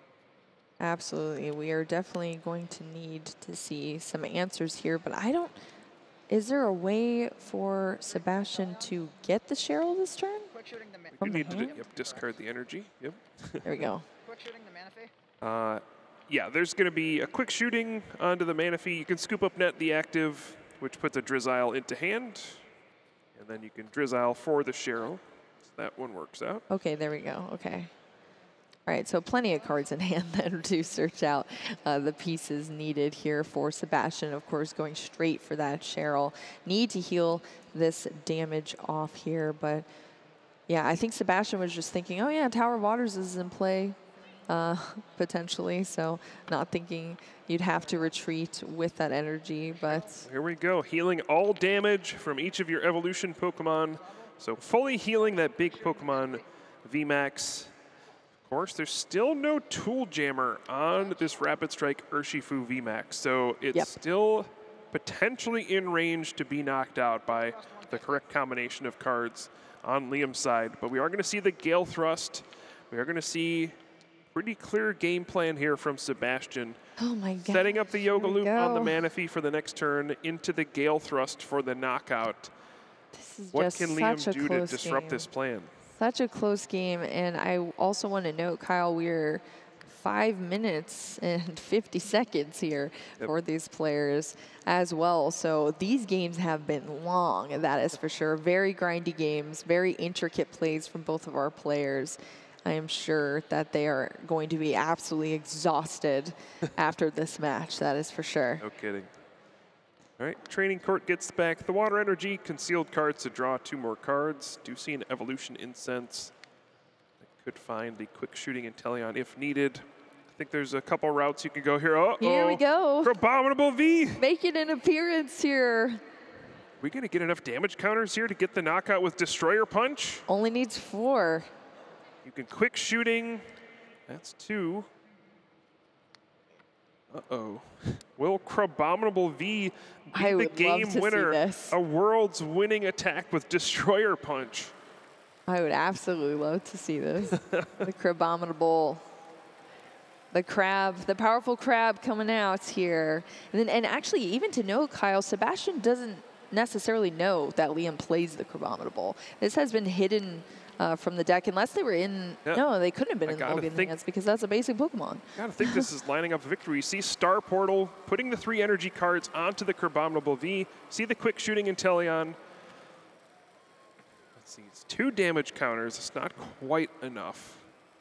Absolutely. We are definitely going to need to see some answers here, but I don't... Is there a way for Sebastian to get the Cheryl this turn?
Quick shooting the
You need to yep, discard the energy. Yep.
There we go.
Quick shooting the Manaphy.
Uh, yeah, there's going to be a quick shooting onto the Manaphy. You can scoop up net the active, which puts a Drizzile into hand. And then you can Drizzile for the Cheryl. So that one works out.
Okay, there we go. Okay. All right, so plenty of cards in hand then to search out uh, the pieces needed here for Sebastian. Of course, going straight for that Cheryl. Need to heal this damage off here, but yeah, I think Sebastian was just thinking, oh yeah, Tower of Waters is in play, uh, potentially, so not thinking you'd have to retreat with that energy, but...
Here we go, healing all damage from each of your evolution Pokemon. So fully healing that big Pokemon V MAX. Of course, there's still no Tool Jammer on this Rapid Strike Urshifu V MAX, so it's
yep.
still potentially in range to be knocked out by the correct combination of cards on Liam's side. But we are going to see the Gale Thrust. We are going to see pretty clear game plan here from Sebastian.
Oh my God!
Setting up the Yoga Loop on the Manaphy for the next turn, into the Gale Thrust for the knockout.
This is
what
just
can
such
Liam
a
do
close
to disrupt
game.
this plan?
Such a close game, and I also want to note, Kyle, we're five minutes and fifty seconds here yep. for these players as well. So these games have been long, and that is for sure. Very grindy games, very intricate plays from both of our players. I am sure that they are going to be absolutely exhausted after this match, that is for sure.
No kidding. All right, Training Court gets back the Water Energy, concealed cards to draw two more cards. Do see an Evolution Incense. I could find the Quick Shooting Inteleon if needed. I think there's a couple routes you could go here. Uh-oh.
Here we go.
Abominable V.
Making an appearance here.
We gonna get enough damage counters here to get the knockout with Destroyer Punch?
Only needs four.
You can Quick Shooting. That's two. Uh-oh. Will Crabominable V be
I
the
would
game
love to
winner?
see this.
A world's winning attack with Destroyer Punch.
I would absolutely love to see this. The Crabominable, the crab, the powerful crab coming out here. And then, and actually, even to know, Kyle, Sebastian doesn't necessarily know that Liam plays the Crabominable. This has been hidden Uh, from the deck, unless they were in,
yep.
no, they couldn't have been
I
in Logan
think,
hands because that's a basic Pokemon.
I gotta think this is lining up for victory. See Star Portal, putting the three energy cards onto the Crabominable V. See the Quick Shooting Inteleon. Let's see, it's two damage counters. It's not quite enough.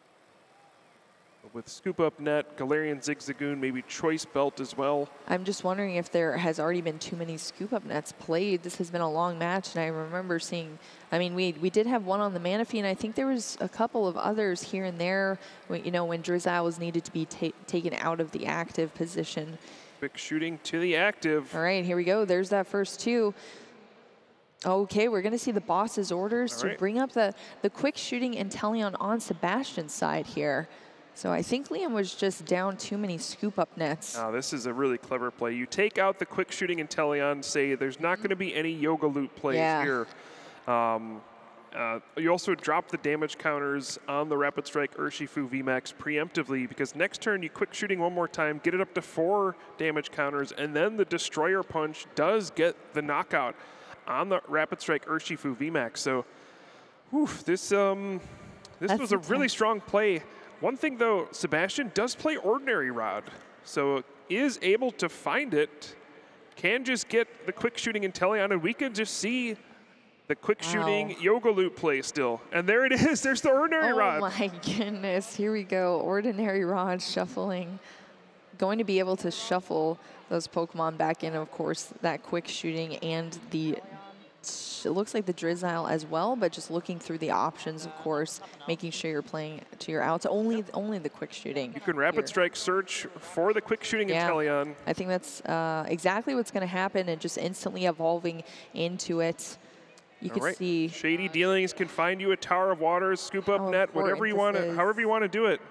But with Scoop Up Net, Galarian Zigzagoon, maybe Choice Belt as well.
I'm just wondering if there has already been too many Scoop Up Nets played. This has been a long match, and I remember seeing, I mean, we we did have one on the Manaphy, and I think there was a couple of others here and there, when, you know, when Drizzile was needed to be ta taken out of the active position.
Quick Shooting to the active.
All right, here we go. There's that first two. Okay, we're going to see the boss's orders
All
to
right.
bring up the, the Quick Shooting Inteleon on Sebastian's side here. So I think Liam was just down too many Scoop Up Nets.
Now, this is a really clever play. You take out the Quick Shooting Inteleon, say there's not going to be any Yoga Loop plays
Yeah.
here. Um, uh, you also drop the damage counters on the Rapid Strike Urshifu V MAX preemptively, because next turn you Quick Shooting one more time, get it up to four damage counters, and then the Destroyer Punch does get the knockout on the Rapid Strike Urshifu V MAX. So, whew, this, um, this
That's
was a really
intense.
strong play. One thing, though, Sebastian does play Ordinary Rod, so is able to find it, can just get the Quick Shooting Inteleon, and we can just see the Quick
Wow.
Shooting Yoga Loop play still. And there it is. There's the Ordinary
Oh
Rod.
my goodness. Here we go. Ordinary Rod shuffling. going to be able to shuffle those Pokemon back in, of course, that quick shooting and the, it looks like the Drizzile as well, but just looking through the options, of course, making sure you're playing to your outs. Only only the quick shooting.
You can Rapid
here.
Strike search for the quick shooting
Yeah.
Inteleon.
I think that's uh, exactly what's going to happen, and just instantly evolving into it. You
All
can
right.
see.
Shady Dealings can find you a Tower of Waters, scoop up
how
net, whatever you want
important
to,
this
however you want to do it.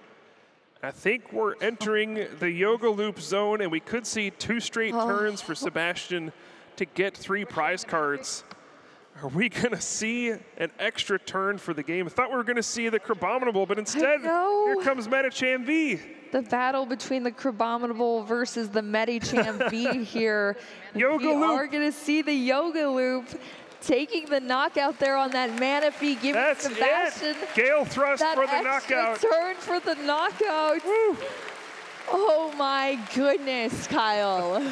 I think we're entering the Yoga Loop zone, and we could see two straight
Oh.
turns for Sebastian to get three prize cards. Are we going to see an extra turn for the game? I thought we were going to see the Crabominable, but instead,
know.
here comes Medicham V.
The battle between the Crabominable versus the Medicham V here.
Yoga
we
Loop.
are going to see the Yoga Loop taking the knockout there on that Manaphy, giving
That's
Sebastian
it. Gale Thrust
that
for the
extra
knockout.
turn for the knockout.
Woo.
Oh my goodness, Kyle.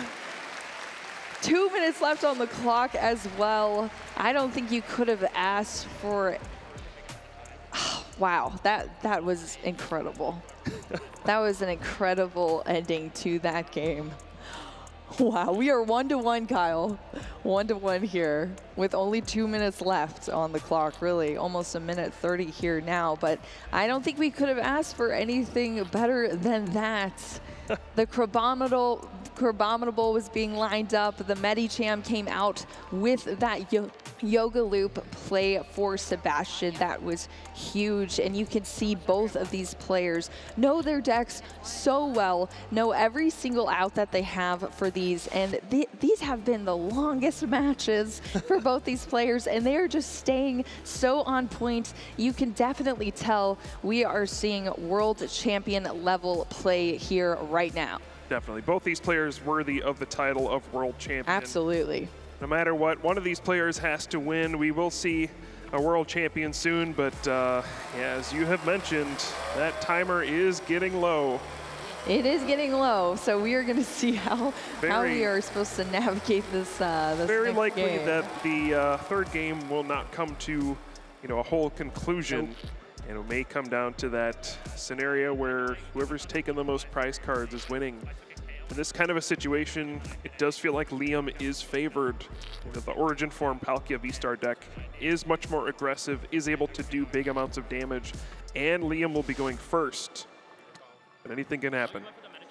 Two minutes left on the clock as well. I don't think you could have asked for. Oh, wow, that that was incredible. That was an incredible ending to that game. Wow, we are one to one, Kyle. One to one here with only two minutes left on the clock, really. Almost a minute thirty here now, but I don't think we could have asked for anything better than that. The Crabominable, Crabominable was being lined up. The Medicham came out with that yo Yoga Loop play for Sebastian. That was huge, and you can see both of these players know their decks so well, know every single out that they have for these, and th these have been the longest matches for both these players, and they are just staying so on point. You can definitely tell we are seeing world champion level play here right now.
Definitely. Both these players worthy of the title of world champion.
Absolutely.
No matter what, one of these players has to win. We will see a world champion soon, but uh, yeah, as you have mentioned, that timer is getting low.
It is getting low, so we are going to see how how
Very-
we are supposed to navigate this. Uh, this
Very
next
likely
game.
that the uh, third game will not come to, you know, a whole conclusion, and it may come down to that scenario where whoever's taken the most prize cards is winning. In this kind of a situation, it does feel like Liam is favored. You know, the Origin Form Palkia V-Star deck is much more aggressive, is able to do big amounts of damage, and Liam will be going first. But anything can happen.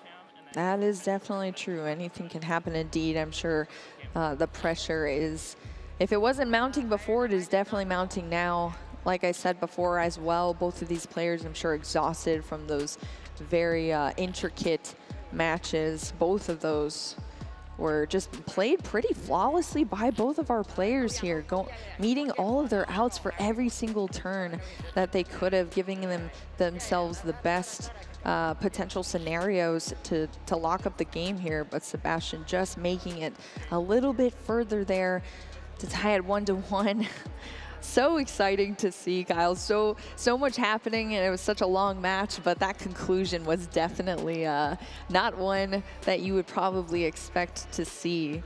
That is definitely true. Anything can happen indeed. I'm sure uh, the pressure is, if it wasn't mounting before, it is definitely mounting now. Like I said before as well, both of these players, I'm sure, exhausted from those very uh, intricate matches. Both of those were just played pretty flawlessly by both of our players here, go, meeting all of their outs for every single turn that they could have, giving them themselves the best uh, potential scenarios to, to lock up the game here. But Sebastian just making it a little bit further there to tie it one to one. So exciting to see, Kyle. So so much happening, and it was such a long match, but that conclusion was definitely uh, not one that you would probably expect to see,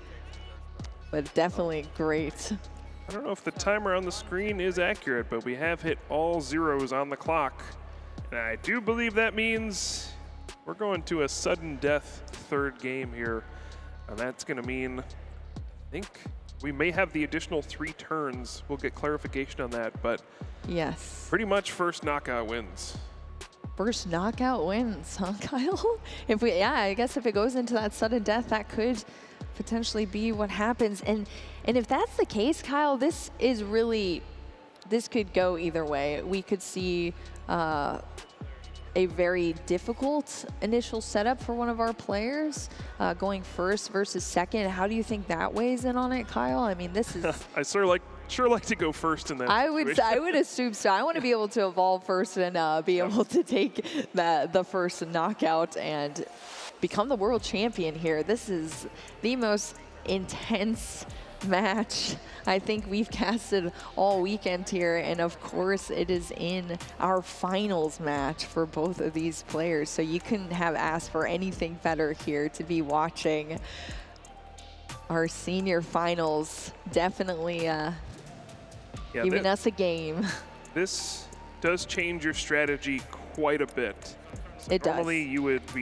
but definitely great.
I don't know if the timer on the screen is accurate, but we have hit all zeros on the clock. And I do believe that means we're going to a sudden death third game here. And that's going to mean, I think, we may have the additional three turns. We'll get clarification on that, but
Yes.
pretty much first knockout wins.
First knockout wins, huh, Kyle? If we, yeah, I guess if it goes into that sudden death, that could potentially be what happens. And and if that's the case, Kyle, this is really, this could go either way. We could see uh, a very difficult initial setup for one of our players, uh, going first versus second. How do you think that weighs in on it, Kyle? I mean, this is.
I sure like sure like to go first in that.
I would
situation.
I would assume so. I want to be able to evolve first and uh, be able to take the the first knockout and become the world champion here. This is the most intense match I think we've casted all weekend here, and of course it is in our finals match for both of these players, so you couldn't have asked for anything better here to be watching our senior finals. Definitely uh,
Yeah,
giving
that-
us a game.
This does change your strategy quite a bit. So
It does.
normally you would be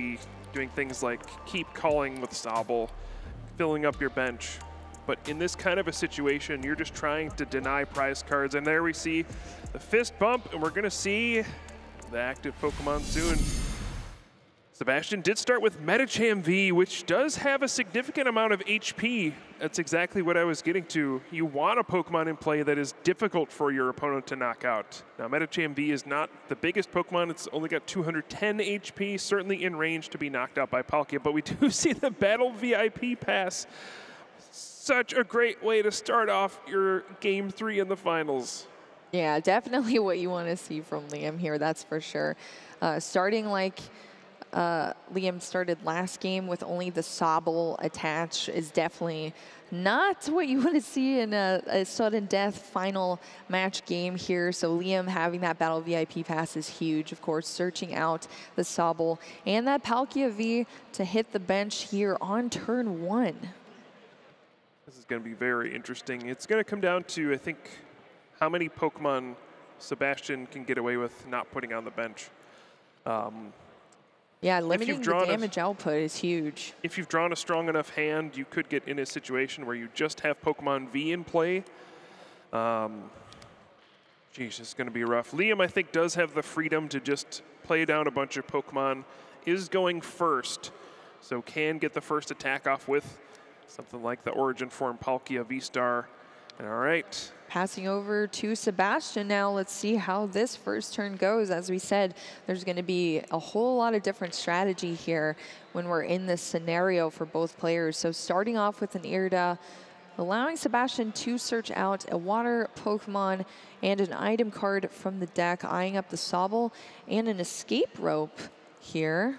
doing things like keep calling with Sobble, filling up your bench. But in this kind of a situation, you're just trying to deny prize cards. And there we see the fist bump, and we're going to see the active Pokemon soon. Sebastian did start with Medicham V, which does have a significant amount of H P. That's exactly what I was getting to. You want a Pokemon in play that is difficult for your opponent to knock out. Now, Medicham V is not the biggest Pokemon. It's only got two hundred ten H P, certainly in range to be knocked out by Palkia. But we do see the Battle V I P pass. Such a great way to start off your game three in the finals.
Yeah, definitely what you want to see from Liam here, that's for sure. Uh, starting like uh, Liam started last game with only the Sobble attach is definitely not what you want to see in a, a sudden death final match game here. So Liam having that Battle V I P pass is huge. Of course, searching out the Sobble and that Palkia V to hit the bench here on turn one.
This is going to be very interesting. It's going to come down to, I think, how many Pokemon Sebastian can get away with not putting on the bench. Um,
yeah, limiting the damage a, output is huge.
If you've drawn a strong enough hand, you could get in a situation where you just have Pokemon V in play. Um, geez, it's going to be rough. Liam, I think, does have the freedom to just play down a bunch of Pokemon, is going first, so can get the first attack off with something like the Origin Form Palkia V-Star. And all right.
Passing over to Sebastian now. Let's see how this first turn goes. As we said, there's going to be a whole lot of different strategy here when we're in this scenario for both players. So starting off with an Irida, allowing Sebastian to search out a water Pokemon and an item card from the deck, eyeing up the Sobble and an escape rope here.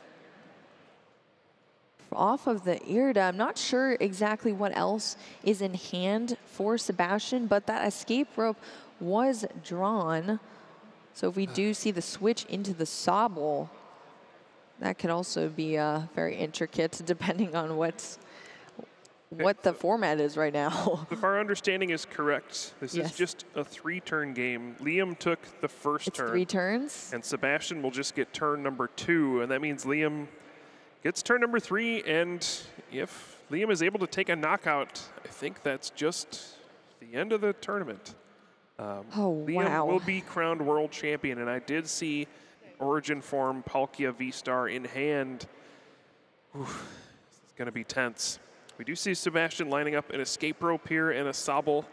Off of the Irida, I'm not sure exactly what else is in hand for Sebastian, but that escape rope was drawn. So if we do see the switch into the Sobble, that could also be uh, very intricate depending on what's, what the format is right now.
If our understanding is correct, this
yes.
is just a three-turn game. Liam took the first
it's
turn.
three turns.
And Sebastian will just get turn number two, and that means Liam gets turn number three, and if Liam is able to take a knockout, I think that's just the end of the tournament. Um,
oh,
Liam
wow.
will be crowned world champion, and I did see Origin Form Palkia V-Star in hand. Whew, it's going to be tense. We do see Sebastian lining up an escape rope here and a Sobble.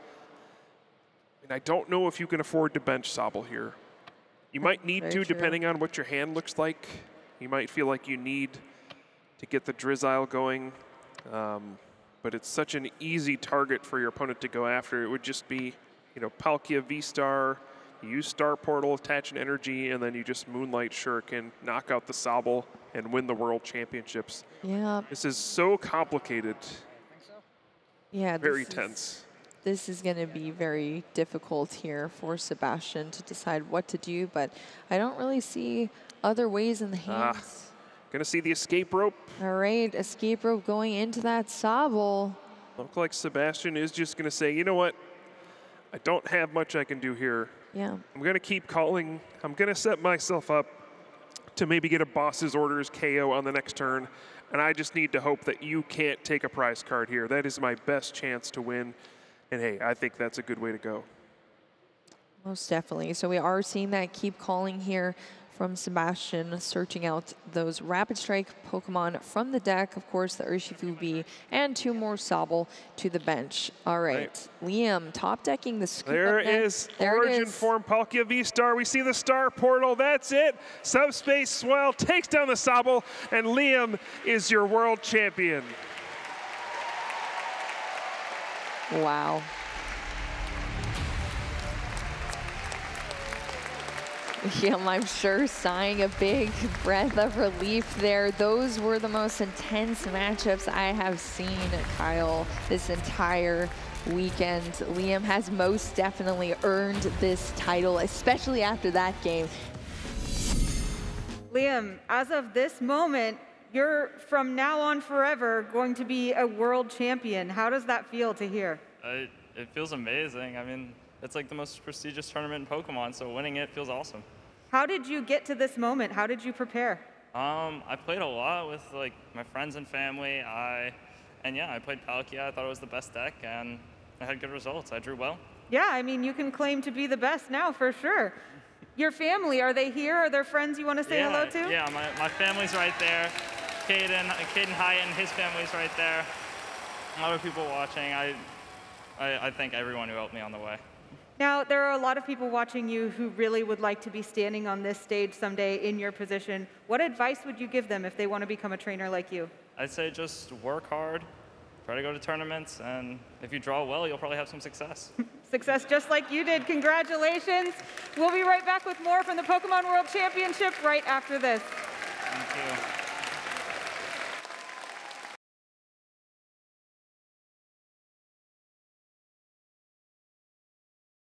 And I don't know if you can afford to bench Sobble here. You might need
Very
to,
true.
depending on what your hand looks like. You might feel like you need to get the Drizzile going. Um, but it's such an easy target for your opponent to go after. It would just be, you know, Palkia V-Star, you use Star Portal, attach an energy, and then you just Moonlight Shuriken, knock out the Sobble, and win the World Championships.
Yeah.
This is so complicated.
Yeah.
Very
this
tense.
Is, this is going to be very difficult here for Sebastian to decide what to do, but I don't really see other ways in the hands.
Ah. Gonna see the escape rope.
All right, escape rope going into that Sobble.
Look like Sebastian is just gonna say, you know what? I don't have much I can do here.
Yeah.
I'm gonna keep calling. I'm gonna set myself up to maybe get a boss's orders K O on the next turn. And I just need to hope that you can't take a prize card here. That is my best chance to win. And hey, I think that's a good way to go.
Most definitely. So we are seeing that keep calling here from Sebastian, searching out those Rapid Strike Pokemon from the deck. Of course, the Urshifu, and two more Sobble to the bench. All right, right. Liam top decking the scoop.
There is
there
Origin
is.
Form Palkia V-Star. We see the Star Portal. That's it. Subspace Swell takes down the Sobble, and Liam is your world champion.
Wow. Yeah, I'm sure sighing a big breath of relief there. Those were the most intense matchups I have seen, Kyle, this entire weekend. Liam has most definitely earned this title, especially after that game.
Liam, as of this moment, you're from now on forever going to be a world champion. How does that feel to hear?
Uh, it feels amazing. I mean, it's like the most prestigious tournament in Pokemon, so winning it feels awesome.
How did you get to this moment? How did you prepare?
Um, I played a lot with like my friends and family. I, and yeah, I played Palkia. I thought it was the best deck, and I had good results. I drew well.
Yeah, I mean, you can claim to be the best now for sure. Your family, are they here? Are there friends you want to say
yeah,
hello to?
Yeah, my, my family's right there. Caden, Caden Hyatt and his family's right there. A lot of people watching. I, I, I thank everyone who helped me on the way.
Now, there are a lot of people watching you who really would like to be standing on this stage someday in your position. What advice would you give them if they want to become a trainer like you?
I'd say just work hard, try to go to tournaments, and if you draw well, you'll probably have some success.
Success just like you did. Congratulations. We'll be right back with more from the Pokemon World Championship right after this.
Thank you.